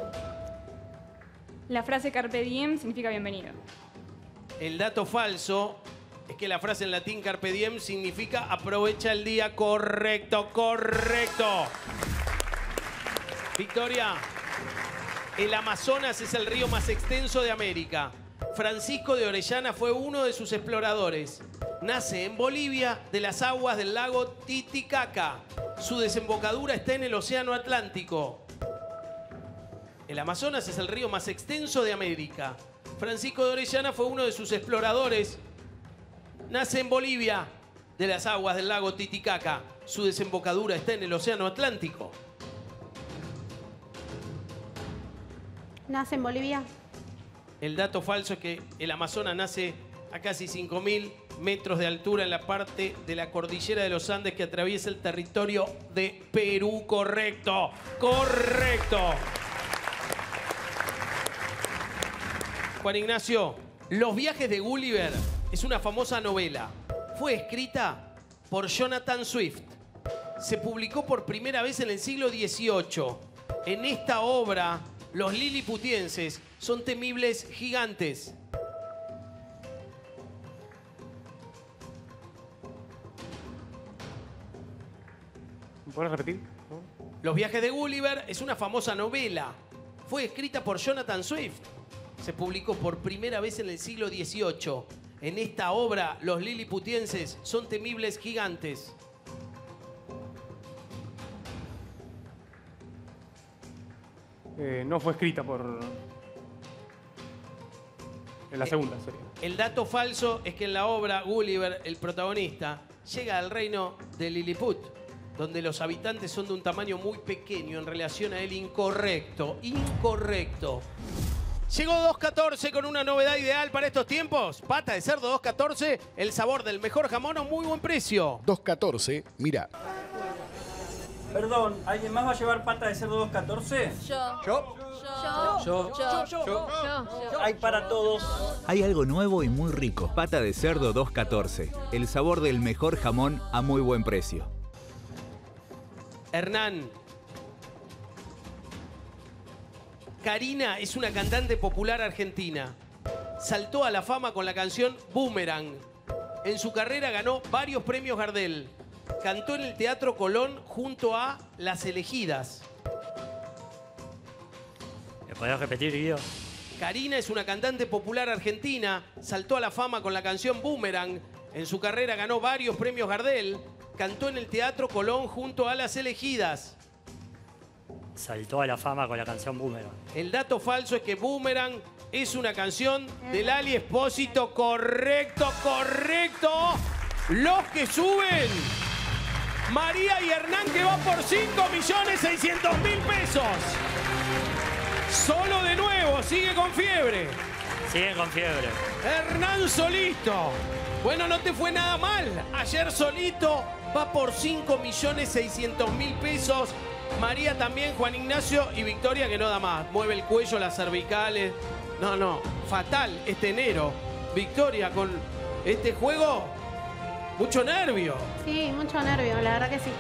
S6: La frase carpe diem significa bienvenido.
S1: El dato falso es que la frase en latín carpe diem significa aprovecha el día. Correcto, correcto. Victoria, el Amazonas es el río más extenso de América. Francisco de Orellana fue uno de sus exploradores. Nace en Bolivia de las aguas del lago Titicaca. Su desembocadura está en el Océano Atlántico. El Amazonas es el río más extenso de América. Francisco de Orellana fue uno de sus exploradores. Nace en Bolivia de las aguas del lago Titicaca. Su desembocadura está en el Océano Atlántico.
S7: ¿Nace en Bolivia?
S1: El dato falso es que el Amazonas nace a casi 5.000 metros de altura en la parte de la cordillera de los Andes que atraviesa el territorio de Perú. Correcto, correcto. Juan Ignacio, Los viajes de Gulliver es una famosa novela. Fue escrita por Jonathan Swift. Se publicó por primera vez en el siglo XVIII. En esta obra, los liliputienses son temibles gigantes.
S8: ¿Me puedes repetir?
S1: Los viajes de Gulliver es una famosa novela. Fue escrita por Jonathan Swift. Se publicó por primera vez en el siglo XVIII. En esta obra, los liliputienses son temibles gigantes.
S8: No fue escrita por... En la segunda serie.
S1: El dato falso es que en la obra Gulliver, el protagonista, llega al reino de Lilliput, donde los habitantes son de un tamaño muy pequeño en relación a él. Incorrecto, incorrecto. Llegó 2.14 con una novedad ideal para estos tiempos. Pata de cerdo 2.14, el sabor del mejor jamón a un muy buen precio.
S13: 2.14, mira.
S18: Perdón, ¿alguien más va a llevar pata de cerdo 2.14? Yo. Hay para todos.
S19: Hay algo nuevo y muy rico. Pata de cerdo 2.14. El sabor del mejor jamón a muy buen precio.
S1: Hernán. Karina es una cantante popular argentina. Saltó a la fama con la canción Boomerang. En su carrera ganó varios premios Gardel. Cantó en el Teatro Colón junto a Las Elegidas.
S2: ¿Me podés repetir, Guido?
S1: Karina es una cantante popular argentina. Saltó a la fama con la canción Boomerang. En su carrera ganó varios premios Gardel. Cantó en el Teatro Colón junto a Las Elegidas.
S2: Saltó a la fama con la canción Boomerang.
S1: El dato falso es que Boomerang es una canción de Lali Espósito. Correcto, correcto. Los que suben. María y Hernán, que va por 5.600.000 pesos. Solo de nuevo, sigue con fiebre.
S2: Siguen con fiebre.
S1: Hernán solito. Bueno, no te fue nada mal. Ayer solito va por 5.600.000 pesos. María también, Juan Ignacio y Victoria, que no da más. Mueve el cuello, las cervicales. No, fatal este enero. Victoria, con este juego, mucho nervio.
S7: Sí, mucho nervio, la verdad que sí.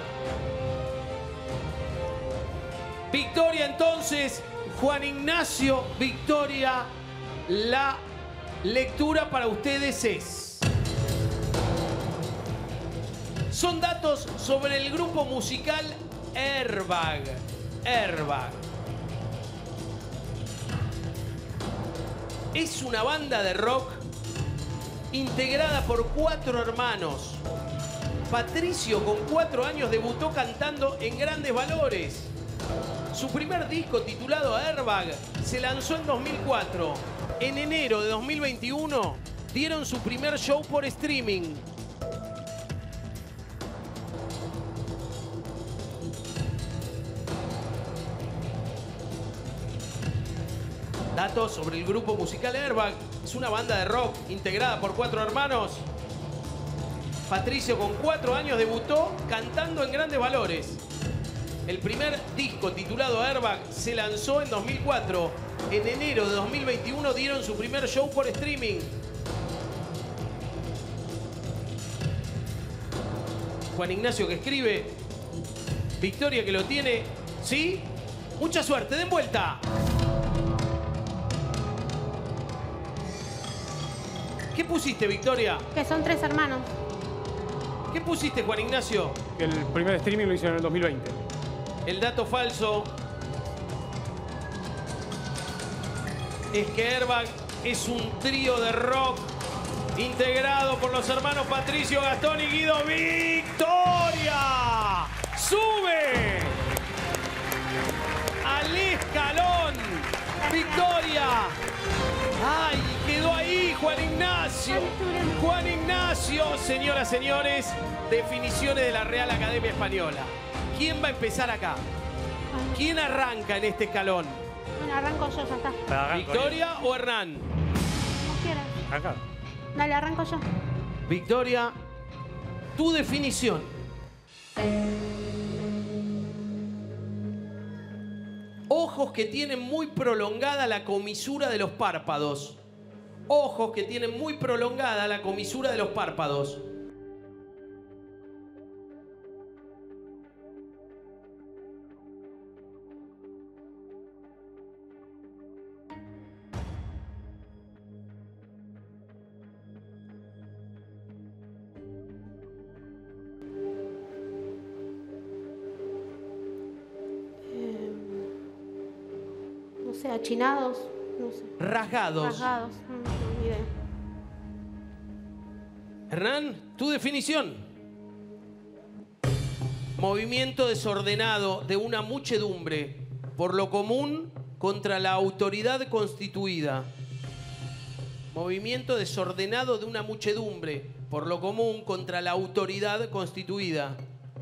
S1: Victoria, entonces, Juan Ignacio, Victoria, la lectura para ustedes es... Son datos sobre el grupo musical Airbag. Airbag. Es una banda de rock integrada por 4 hermanos. Patricio, con 4 años, debutó cantando en Grandes Valores. Su primer disco, titulado Airbag, se lanzó en 2004. En enero de 2021 dieron su primer show por streaming. Datos sobre el grupo musical Airbag. Es una banda de rock integrada por 4 hermanos. Patricio, con 4 años, debutó cantando en Grandes Valores. El primer disco, titulado Airbag, se lanzó en 2004. En enero de 2021 dieron su primer show por streaming. Juan Ignacio, que escribe. Victoria, que lo tiene. ¿Sí? Mucha suerte, den vuelta. ¿Qué pusiste, Victoria?
S7: Que son 3 hermanos.
S1: ¿Qué pusiste, Juan Ignacio?
S8: El primer streaming lo hicieron en el 2020.
S1: El dato falso es que Airbag es un trío de rock integrado por los hermanos Patricio, Gastón y Guido. ¡Victoria! ¡Sube al escalón! ¡Victoria! ¡Ay! Quedó ahí Juan Ignacio. Juan Ignacio, señoras, señores, definiciones de la Real Academia Española. ¿Quién va a empezar acá? ¿Quién arranca en este escalón?
S7: Bueno, arranco yo, ya está.
S1: ¿Victoria o Hernán?
S7: Como quieras.
S2: Acá.
S7: Dale, arranco yo.
S1: Victoria, tu definición. Ojos que tienen muy prolongada la comisura de los párpados. Ojos que tienen muy prolongada la comisura de los párpados.
S7: No sé, achinados. No sé.
S1: Rasgados.
S7: Rasgados. No, ni idea.
S1: Hernán, tu definición. Movimiento desordenado de una muchedumbre, por lo común contra la autoridad constituida. Movimiento desordenado de una muchedumbre, por lo común contra la autoridad constituida.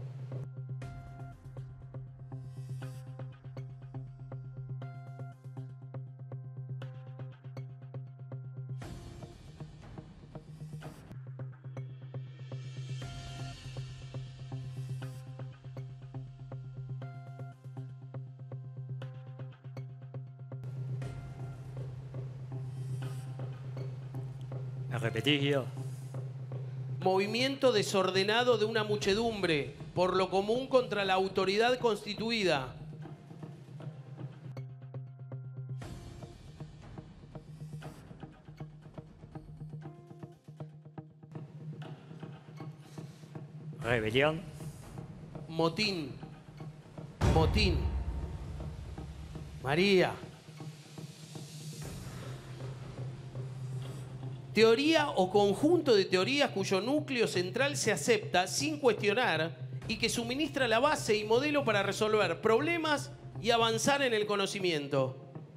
S2: ¿Me repetís, Guido?
S1: Movimiento desordenado de una muchedumbre, por lo común contra la autoridad constituida.
S2: Rebelión.
S1: Motín. Motín. María. Teoría o conjunto de teorías cuyo núcleo central se acepta sin cuestionar y que suministra la base y modelo para resolver problemas y avanzar en el conocimiento.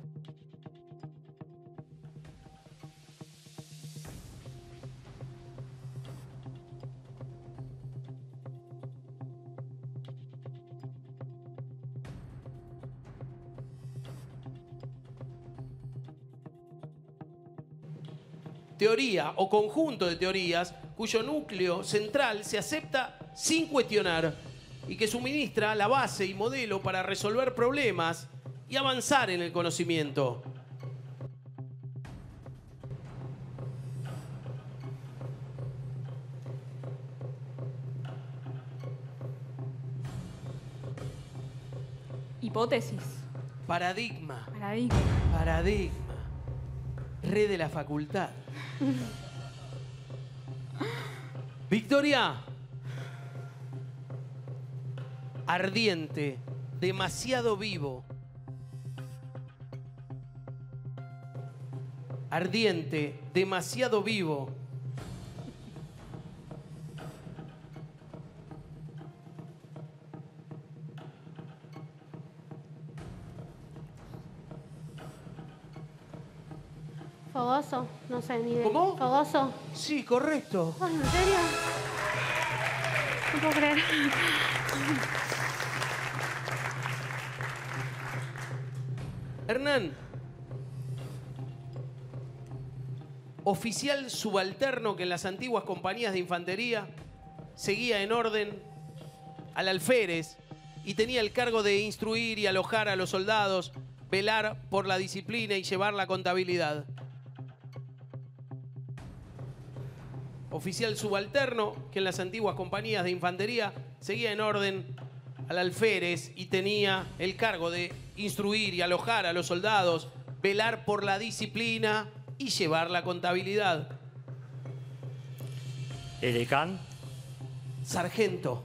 S1: Teoría o conjunto de teorías cuyo núcleo central se acepta sin cuestionar y que suministra la base y modelo para resolver problemas y avanzar en el conocimiento.
S6: Hipótesis.
S1: Paradigma.
S6: Paradigma.
S1: Paradigma. Re de la facultad. Victoria. Ardiente. Demasiado vivo. Ardiente. Demasiado vivo.
S7: Fogoso, no sé, ni idea.
S1: ¿Cómo?
S7: Fogoso.
S1: Sí, correcto.
S7: Ay, ¿en serio? No puedo creer.
S1: Hernán. Oficial subalterno que en las antiguas compañías de infantería seguía en orden al alférez y tenía el cargo de instruir y alojar a los soldados, velar por la disciplina y llevar la contabilidad. Oficial subalterno que en las antiguas compañías de infantería seguía en orden al alférez y tenía el cargo de instruir y alojar a los soldados, velar por la disciplina y llevar la contabilidad.
S2: Edecán.
S1: Sargento.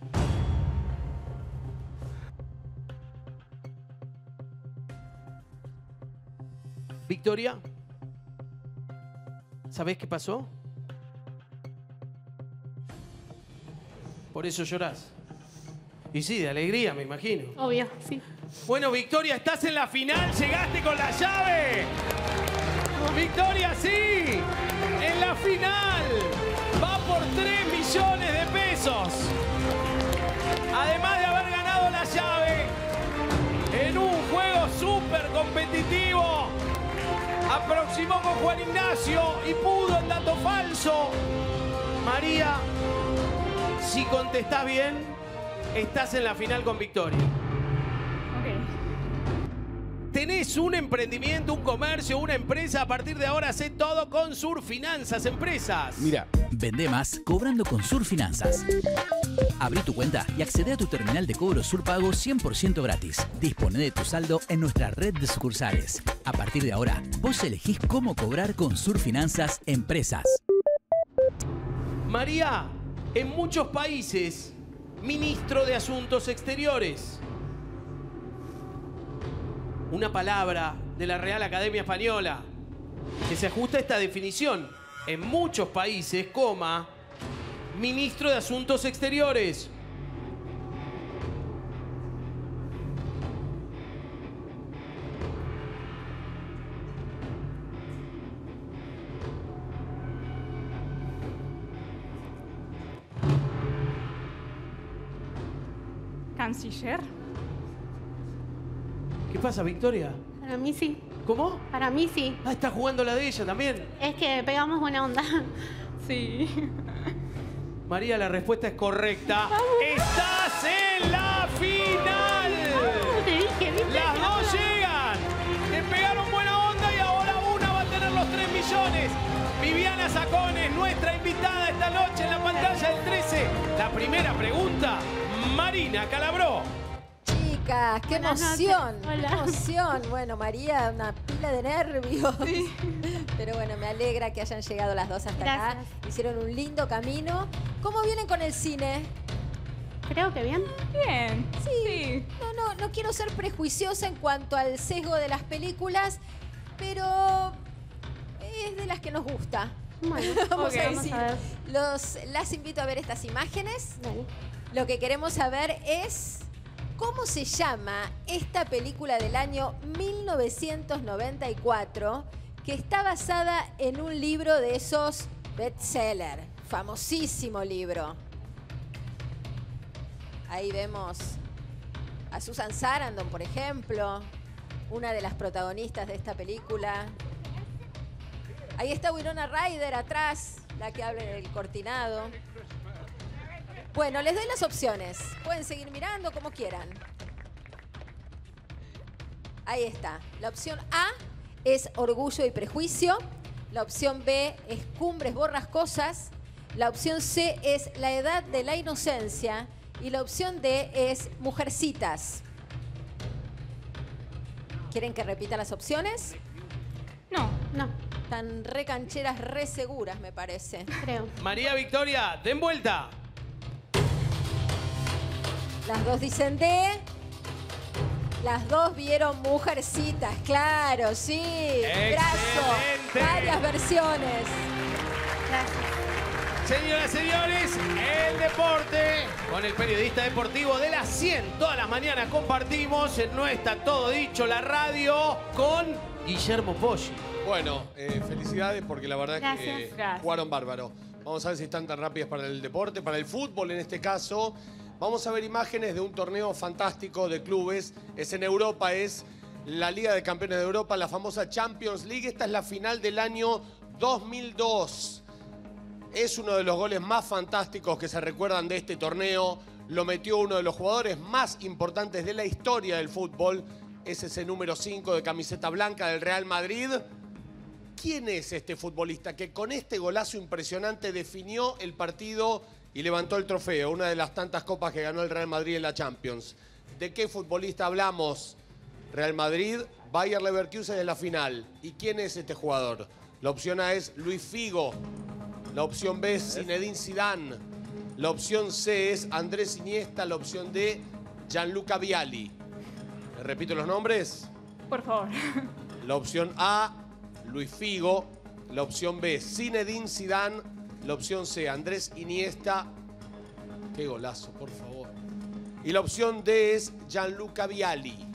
S1: Victoria, ¿sabés qué pasó? Por eso llorás. Y sí, de alegría, me imagino.
S7: Obvio, sí.
S1: Bueno, Victoria, estás en la final, llegaste con la llave. Victoria, sí, en la final. Va por 3 millones de pesos. Además de haber ganado la llave en un juego súper competitivo. Aproximadamente próximo con Juan Ignacio y pudo el dato falso. María, si contestás bien, estás en la final con victoria. Tenés un emprendimiento, un comercio, una empresa. A partir de ahora, hacé todo con Surfinanzas Empresas.
S20: Mira, vende más cobrando con Surfinanzas. Abrí tu cuenta y accede a tu terminal de cobro Surpago 100% gratis. Dispone de tu saldo en nuestra red de sucursales. A partir de ahora, vos elegís cómo cobrar con Surfinanzas Empresas.
S1: María, en muchos países, ministro de Asuntos Exteriores. Una palabra de la Real Academia Española que se ajusta a esta definición. En muchos países, coma, ministro de Asuntos Exteriores.
S6: Canciller.
S1: ¿Qué pasa, Victoria?
S7: Para mí sí.
S1: ¿Cómo?
S7: Para mí sí.
S1: Ah, está jugando la de ella también.
S7: Es que pegamos buena onda.
S6: Sí.
S1: María, la respuesta es correcta. ¡Estás en la final!
S7: Te dije, ¿viste?
S1: Las dos llegan. Te pegaron buena onda y ahora una va a tener los 3 millones. Viviana Sacones, nuestra invitada esta noche en la pantalla del 13. La primera pregunta, Marina Calabró.
S10: Chicas, qué
S7: Buenas
S10: emoción,
S7: noches. Hola.
S10: qué emoción. Bueno, María, una pila de nervios.
S7: Sí.
S10: Pero bueno, me alegra que hayan llegado las dos hasta acá.
S7: Gracias.
S10: Hicieron un lindo camino. ¿Cómo vienen con el cine?
S7: Creo que bien.
S6: Bien.
S10: Sí. No quiero ser prejuiciosa en cuanto al sesgo de las películas, pero es de las que nos gusta.
S7: Bueno,
S10: vamos
S7: ok,
S10: a
S7: vamos
S10: decir.
S7: a ver.
S10: Las invito a ver estas imágenes.
S7: Dale.
S10: Lo que queremos saber es cómo se llama esta película del año 1994 que está basada en un libro de esos bestseller, famosísimo libro. Ahí vemos a Susan Sarandon, por ejemplo, una de las protagonistas de esta película. Ahí está Winona Ryder atrás, la que habla en el cortinado. Bueno, les doy las opciones. Pueden seguir mirando como quieran. Ahí está. La opción A es Orgullo y Prejuicio. La opción B es Cumbres Borrascosas. La opción C es La Edad de la Inocencia. Y la opción D es Mujercitas. ¿Quieren que repita las opciones?
S6: No.
S7: No,
S10: Están re cancheras, re seguras, me parece.
S7: creo.
S1: María Victoria, den vuelta.
S10: Las dos dicen D. Las dos vieron Mujercitas, claro, sí. Brazo. Varias versiones.
S1: Señoras y señores, el deporte con el periodista deportivo de las 100. Todas las mañanas compartimos en No Está Todo Dicho, la radio, con Guillermo Poggi.
S11: Bueno, felicidades porque la verdad
S7: Gracias.
S11: que
S6: Gracias.
S11: jugaron bárbaro. Vamos a ver si están tan rápidas para el deporte, para el fútbol en este caso. Vamos a ver imágenes de un torneo fantástico de clubes. Es en Europa, es la Liga de Campeones de Europa, la famosa Champions League. Esta es la final del año 2002. Es uno de los goles más fantásticos que se recuerdan de este torneo. Lo metió uno de los jugadores más importantes de la historia del fútbol. Es ese número 5 de camiseta blanca del Real Madrid. ¿Quién es este futbolista que con este golazo impresionante definió el partido y levantó el trofeo? Una de las tantas copas que ganó el Real Madrid en la Champions. ¿De qué futbolista hablamos? Real Madrid, Bayer Leverkusen en la final. ¿Y quién es este jugador? La opción A es Luis Figo. La opción B es Zinedine Zidane. La opción C es Andrés Iniesta. La opción D, Gianluca Vialli. ¿Le repito los nombres?
S6: Por favor.
S11: La opción A, Luis Figo. La opción B, Zinedine Zidane. La opción C, Andrés Iniesta. Qué golazo, por favor. Y la opción D es Gianluca Vialli.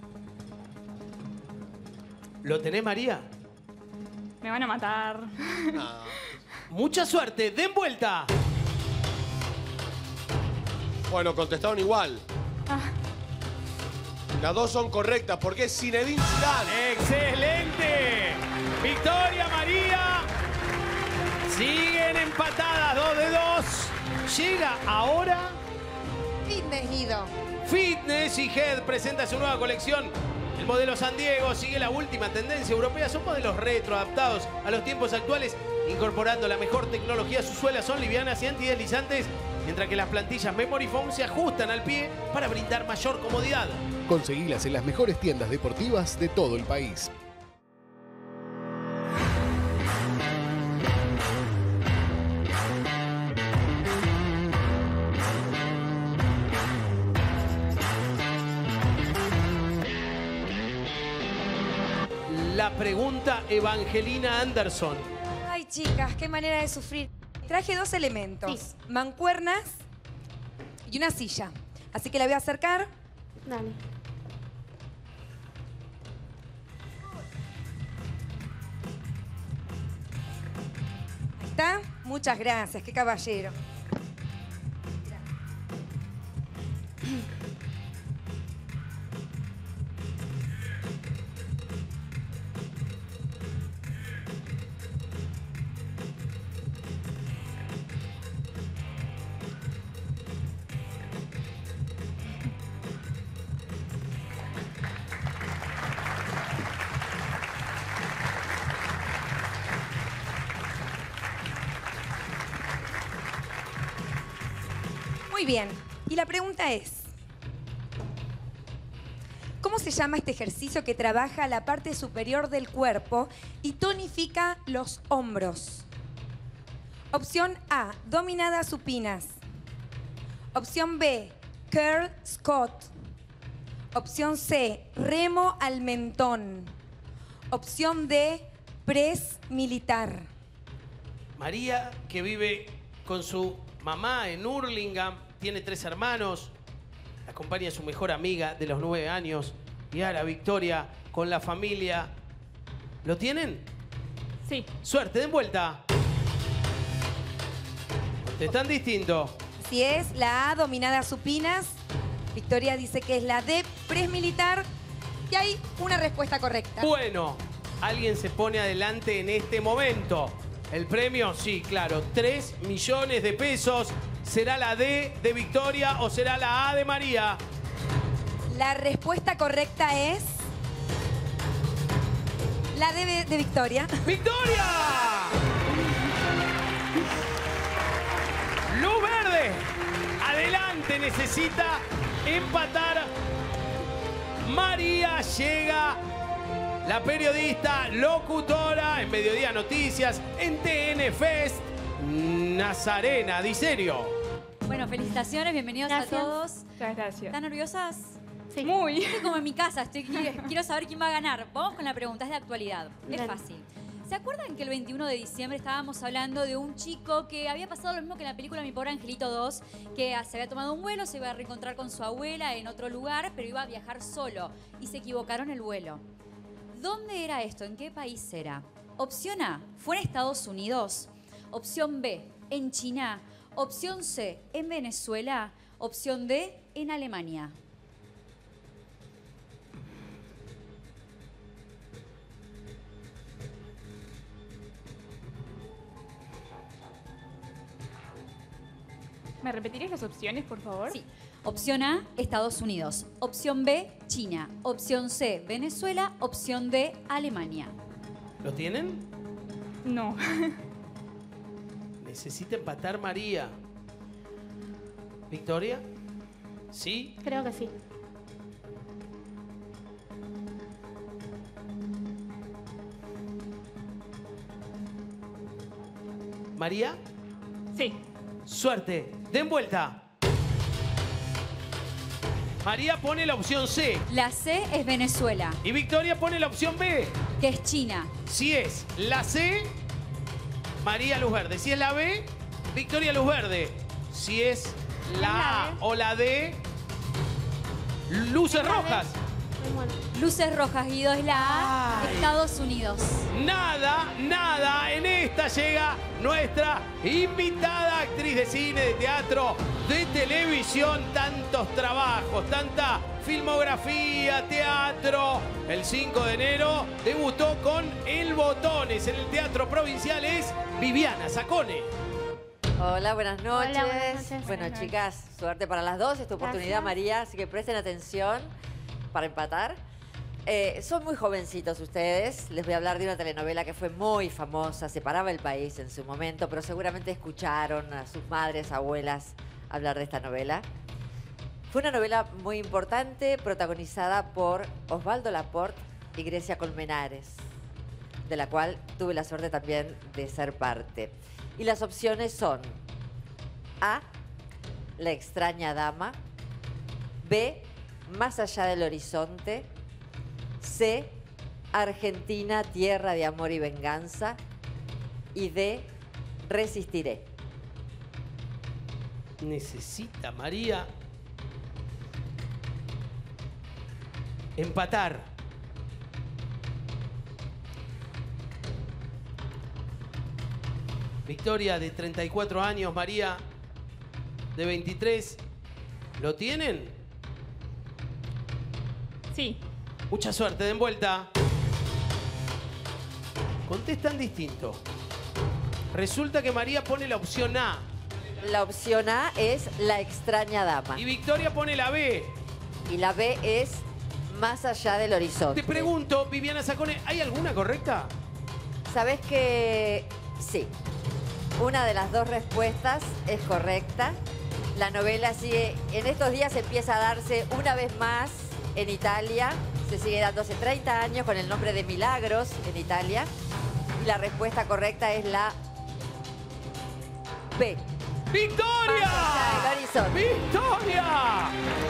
S1: ¿Lo tenés, María?
S6: Me van a matar.
S11: Ah.
S1: Mucha suerte, den vuelta.
S11: Bueno, contestaron igual. Las dos son correctas porque es Zinedine Zidane.
S1: ¡Excelente! ¡Victoria! Siguen empatadas, 2 de 2. Llega ahora
S9: Fitness, Guido.
S1: Fitness y Head presenta su nueva colección. El modelo San Diego sigue la última tendencia europea. Son modelos retro adaptados a los tiempos actuales, incorporando la mejor tecnología. Sus suelas son livianas y antideslizantes, mientras que las plantillas Memory Foam se ajustan al pie para brindar mayor comodidad.
S13: Conseguilas en las mejores tiendas deportivas de todo el país.
S1: La pregunta Evangelina Anderson.
S9: Ay, chicas, qué manera de sufrir. Traje 2 elementos. Mancuernas y una silla. Así que la voy a acercar.
S7: Dale.
S9: Ahí está. Muchas gracias, qué caballero. Muy bien. Y la pregunta es, ¿cómo se llama este ejercicio que trabaja la parte superior del cuerpo y tonifica los hombros? Opción A, dominadas supinas. Opción B, curl squat. Opción C, remo al mentón. Opción D, press militar.
S1: María, que vive con su mamá en Hurlingham, tiene 3 hermanos, acompaña a su mejor amiga de los 9 años, y ahora Victoria, con la familia. ¿Lo tienen?
S6: Sí.
S1: Suerte, den vuelta. Están distintos.
S9: Si es la A, dominadas supinas. Victoria dice que es la D, press militar. Y hay una respuesta correcta.
S1: Bueno, alguien se pone adelante en este momento. El premio, sí, claro, 3 millones de pesos. ¿Será la D de Victoria o será la A de María?
S9: La respuesta correcta es la D de Victoria.
S1: ¡Victoria! Luz verde. Adelante, necesita empatar. María, llega la periodista, locutora en Mediodía Noticias, en TN Fest, Nazarena Diserio.
S12: Bueno, felicitaciones, bienvenidos a todos.
S6: Muchas gracias.
S12: ¿Están nerviosas?
S6: Sí. Muy.
S12: Estoy como en mi casa, quiero saber quién va a ganar. Vamos con la pregunta, es de actualidad. Es
S7: Dale.
S12: fácil. ¿Se acuerdan que el 21 de diciembre estábamos hablando de un chico que había pasado lo mismo que en la película Mi Pobre Angelito 2, que se había tomado un vuelo, se iba a reencontrar con su abuela en otro lugar, pero iba a viajar solo y se equivocaron el vuelo? ¿Dónde era esto? ¿En qué país era? Opción A, fue en Estados Unidos. Opción B, en China. Opción C, en Venezuela. Opción D, en Alemania.
S6: ¿Me repetirías las opciones, por favor?
S12: Sí. Opción A, Estados Unidos. Opción B, China. Opción C, Venezuela. Opción D, Alemania.
S1: ¿Lo tienen?
S6: No.
S1: Necesita empatar María. ¿Victoria? ¿Sí?
S7: Creo que sí.
S1: ¿María?
S6: Sí.
S1: Suerte. Den vuelta. María pone la opción C.
S12: La C es Venezuela,
S1: Y Victoria pone la opción B.
S12: que es China.
S1: Si es la C, María luz verde. Si es la B, Victoria luz verde. Si es la A o la D, luces rojas.
S12: Luces rojas, Guido, es la A, Estados Unidos.
S1: Nada, nada. En esta llega nuestra invitada actriz de cine, de teatro, de televisión. Tantos trabajos, tanta filmografía, teatro. El 5 de enero debutó con El botones en el Teatro Provincial es Viviana Sacone.
S21: Hola, buenas noches.
S7: Hola, buenas noches.
S21: Bueno,
S7: Buenas
S21: chicas, suerte para las dos. Es tu oportunidad,
S7: Gracias.
S21: María, así que presten atención para empatar. Son muy jovencitos ustedes. Les voy a hablar de una telenovela que fue muy famosa, separaba el país en su momento, pero seguramente escucharon a sus madres, abuelas hablar de esta novela. Fue una novela muy importante, protagonizada por Osvaldo Laport y Grecia Colmenares, de la cual tuve la suerte también de ser parte. Y las opciones son A, La extraña dama, B, Más allá del horizonte, C, Argentina, tierra de amor y venganza, y D, Resistiré.
S1: Necesita María empatar. Victoria de 34 años, María de 23. ¿Lo tienen?
S6: Sí.
S1: Mucha suerte, den vuelta. Contestan distinto. Resulta que María pone la opción A.
S21: La opción A es La extraña dama.
S1: Y Victoria pone la B.
S21: Y la B es Más allá del horizonte.
S1: Te pregunto, Viviana Sacone, ¿hay alguna correcta?
S21: ¿Sabés que sí? Una de las dos respuestas es correcta. La novela sigue, en estos días empieza a darse una vez más en Italia. Se sigue dando hace 30 años con el nombre de Milagros en Italia. Y la respuesta correcta es la B.
S1: ¡Victoria!
S21: Más allá del horizonte.
S1: ¡Victoria!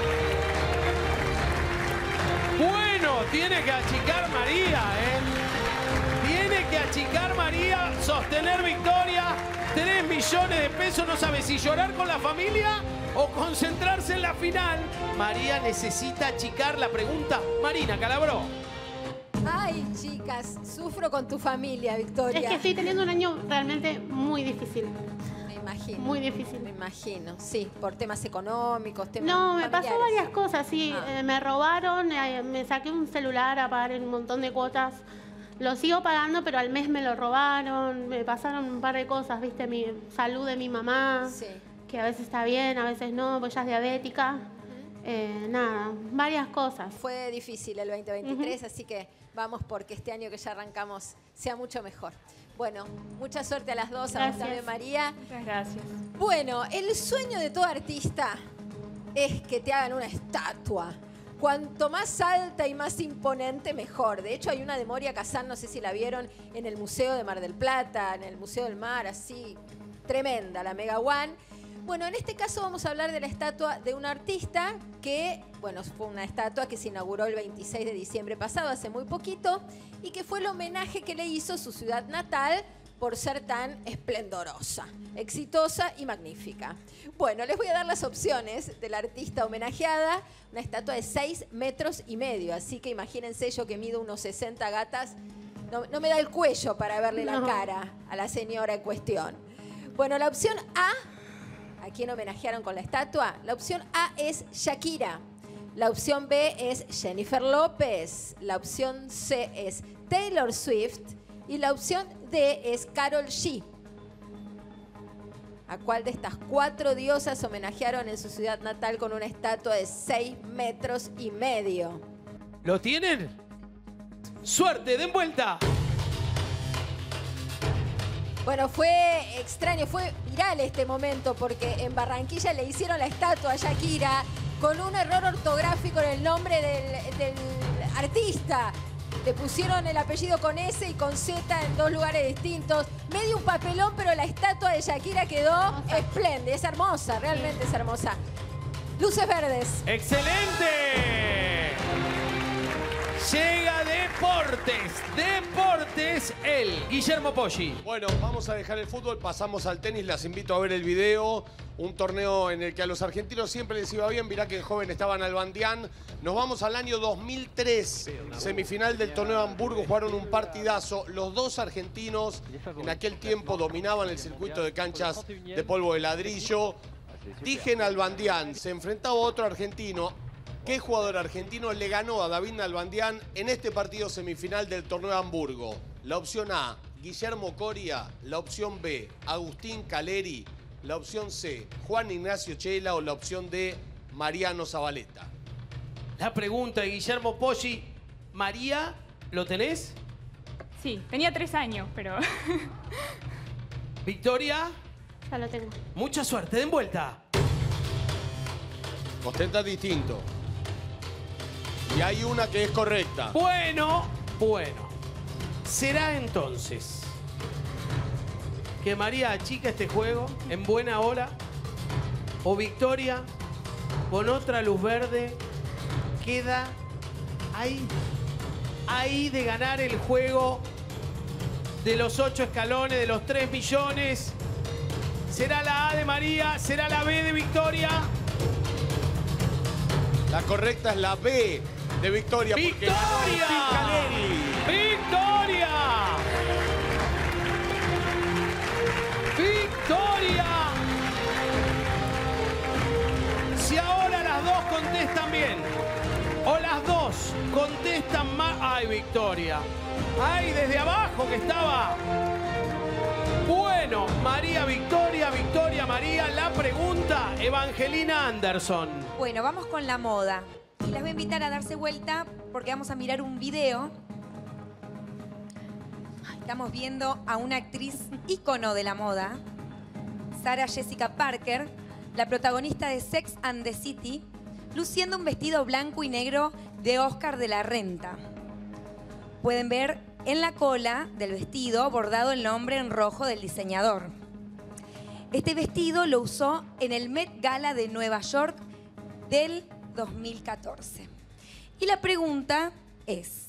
S1: Bueno, tiene que achicar María, ¿eh? Tiene que achicar María, sostener victoria. 3 millones de pesos, no sabe si llorar con la familia o concentrarse en la final. María necesita achicar la pregunta. Marina Calabró.
S10: Ay, chicas, sufro con tu familia, Victoria.
S7: Es que estoy teniendo un año realmente muy difícil.
S10: Me imagino.
S7: Muy difícil.
S10: Me imagino, sí, por temas económicos, temas
S7: No, me pasó
S10: familiares.
S7: varias cosas, sí. Me robaron, me saqué un celular a pagar un montón de cuotas. Lo sigo pagando, pero al mes me lo robaron. Me pasaron un par de cosas, ¿viste? Mi salud de mi mamá, que a veces está bien, a veces no, pues ella es diabética. Nada, varias cosas.
S10: Fue difícil el 2023, así que vamos porque este año que ya arrancamos sea mucho mejor. Bueno, mucha suerte a las dos, a
S6: Gracias.
S10: Gustavo y María.
S6: Muchas gracias.
S10: Bueno, el sueño de todo artista es que te hagan una estatua. Cuanto más alta y más imponente, mejor. De hecho, hay una de Moria Kazan, no sé si la vieron, en el Museo de Mar del Plata, en el Museo del Mar, así, tremenda, la Mega One. Bueno, en este caso vamos a hablar de la estatua de un artista que, bueno, fue una estatua que se inauguró el 26 de diciembre pasado, hace muy poquito, y que fue el homenaje que le hizo su ciudad natal por ser tan esplendorosa, exitosa y magnífica. Bueno, les voy a dar las opciones de la artista homenajeada, una estatua de 6,5 metros, así que imagínense yo que mido unos 60 gatas, no me da el cuello para verle la cara a la señora en cuestión. Bueno, la opción A, ¿a quién homenajearon con la estatua? La opción A es Shakira, la opción B es Jennifer López, la opción C es Taylor Swift y la opción D es Karol G. ¿A cuál de estas 4 diosas homenajearon en su ciudad natal con una estatua de 6,5 metros?
S1: ¿Lo tienen? ¡Suerte, den vuelta!
S10: Bueno, fue extraño, fue viral este momento porque en Barranquilla le hicieron la estatua a Shakira con un error ortográfico en el nombre del artista. Le pusieron el apellido con S y con Z en 2 lugares distintos. Medio un papelón, pero la estatua de Shakira quedó espléndida. Es hermosa, realmente es hermosa. Luces verdes.
S1: ¡Excelente! Llega Deportes, el Guillermo Poggi.
S11: Bueno, vamos a dejar el fútbol, pasamos al tenis, las invito a ver el video. Un torneo en el que a los argentinos siempre les iba bien. Mirá que el joven Esteban Albandián. Nos vamos al año 2003, semifinal del torneo de Hamburgo, jugaron un partidazo. Los dos argentinos en aquel tiempo dominaban el circuito de canchas de polvo de ladrillo. Dijen Albandián, se enfrentaba a otro argentino. ¿Qué jugador argentino le ganó a David Nalbandián en este partido semifinal del torneo de Hamburgo? La opción A, Guillermo Coria. La opción B, Agustín Caleri. La opción C, Juan Ignacio Chela. O la opción D, Mariano Zabaleta.
S1: La pregunta de Guillermo Poggi. María, ¿lo tenés?
S6: Sí, tenía 3 años, pero...
S1: Victoria.
S7: Ya lo tengo.
S1: Mucha suerte, den vuelta.
S11: Ostenta distinto. Y hay una que es correcta.
S1: Bueno. Será entonces que María achica este juego en buena hora o Victoria con otra luz verde queda ahí de ganar el juego de los 8 escalones, de los 3 millones. ¿Será la A de María? ¿Será la B de Victoria?
S11: La correcta es la B de Victoria.
S1: ¡Victoria! ¡Victoria! ¡Victoria! Si ahora las dos contestan bien, o las dos contestan mal... ¡Ay, Victoria! ¡Ay, desde abajo que estaba! Bueno, María, Victoria, Victoria, María. La pregunta, Evangelina Anderson.
S9: Bueno, vamos con la moda. Y las voy a invitar a darse vuelta porque vamos a mirar un video. Estamos viendo a una actriz ícono de la moda, Sarah Jessica Parker, la protagonista de Sex and the City, luciendo un vestido blanco y negro de Oscar de la Renta. Pueden ver en la cola del vestido bordado el nombre en rojo del diseñador. Este vestido lo usó en el Met Gala de Nueva York del 2014. Y la pregunta es,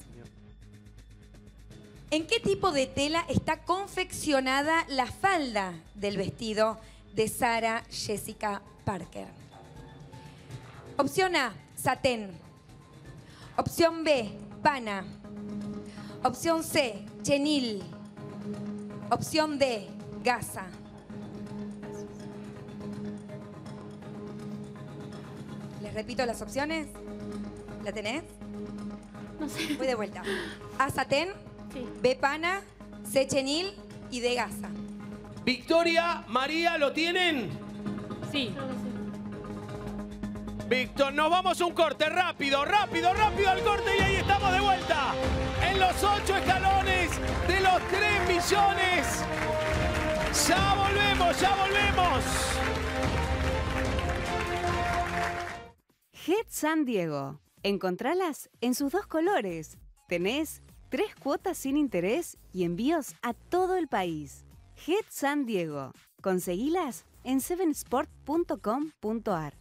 S9: ¿en qué tipo de tela está confeccionada la falda del vestido de Sarah Jessica Parker? Opción A, satén. Opción B, pana. Opción C, chenil. Opción D, gasa. Les repito las opciones. ¿La tenés?
S7: No sé.
S9: Voy de vuelta. A, satén.
S7: Sí.
S9: B, pana. C, chenil. Y D, gasa.
S1: Victoria, María, ¿lo tienen?
S6: Sí.
S1: Víctor, nos vamos a un corte, rápido al corte y ahí estamos de vuelta. En los 8 escalones de los 3 millones. Ya volvemos.
S4: Head San Diego. Encontralas en sus 2 colores. Tenés 3 cuotas sin interés y envíos a todo el país. Head San Diego. Conseguilas en 7sport.com.ar.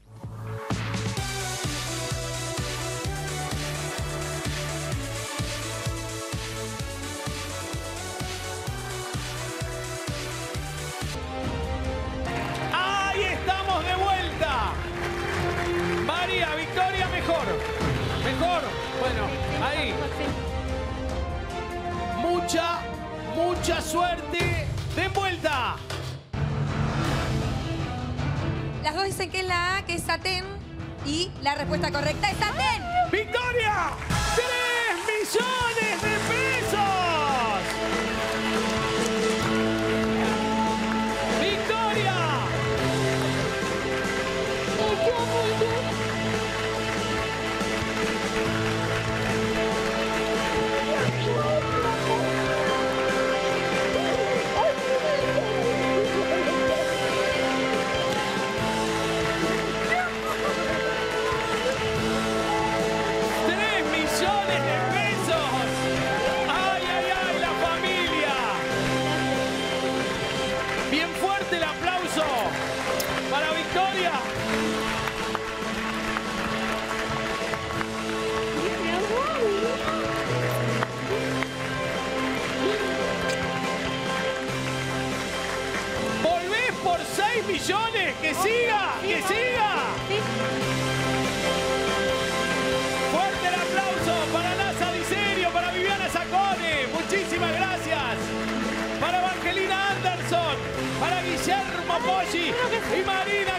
S1: Ahí estamos de vuelta. María, Victoria, mejor. Bueno, ahí. Mucha suerte. De vuelta.
S9: Las dos dicen que es la A, que es satén. Y la respuesta correcta es satén.
S1: ¡Victoria! ¡3 millones de pesos! ¡Victoria! millones. ¡Que siga! ¡Que siga! Fuerte el aplauso para NASA Diseño, para Viviana Sacone. Muchísimas gracias. Para Evangelina Anderson, para Guillermo Poggi y Marina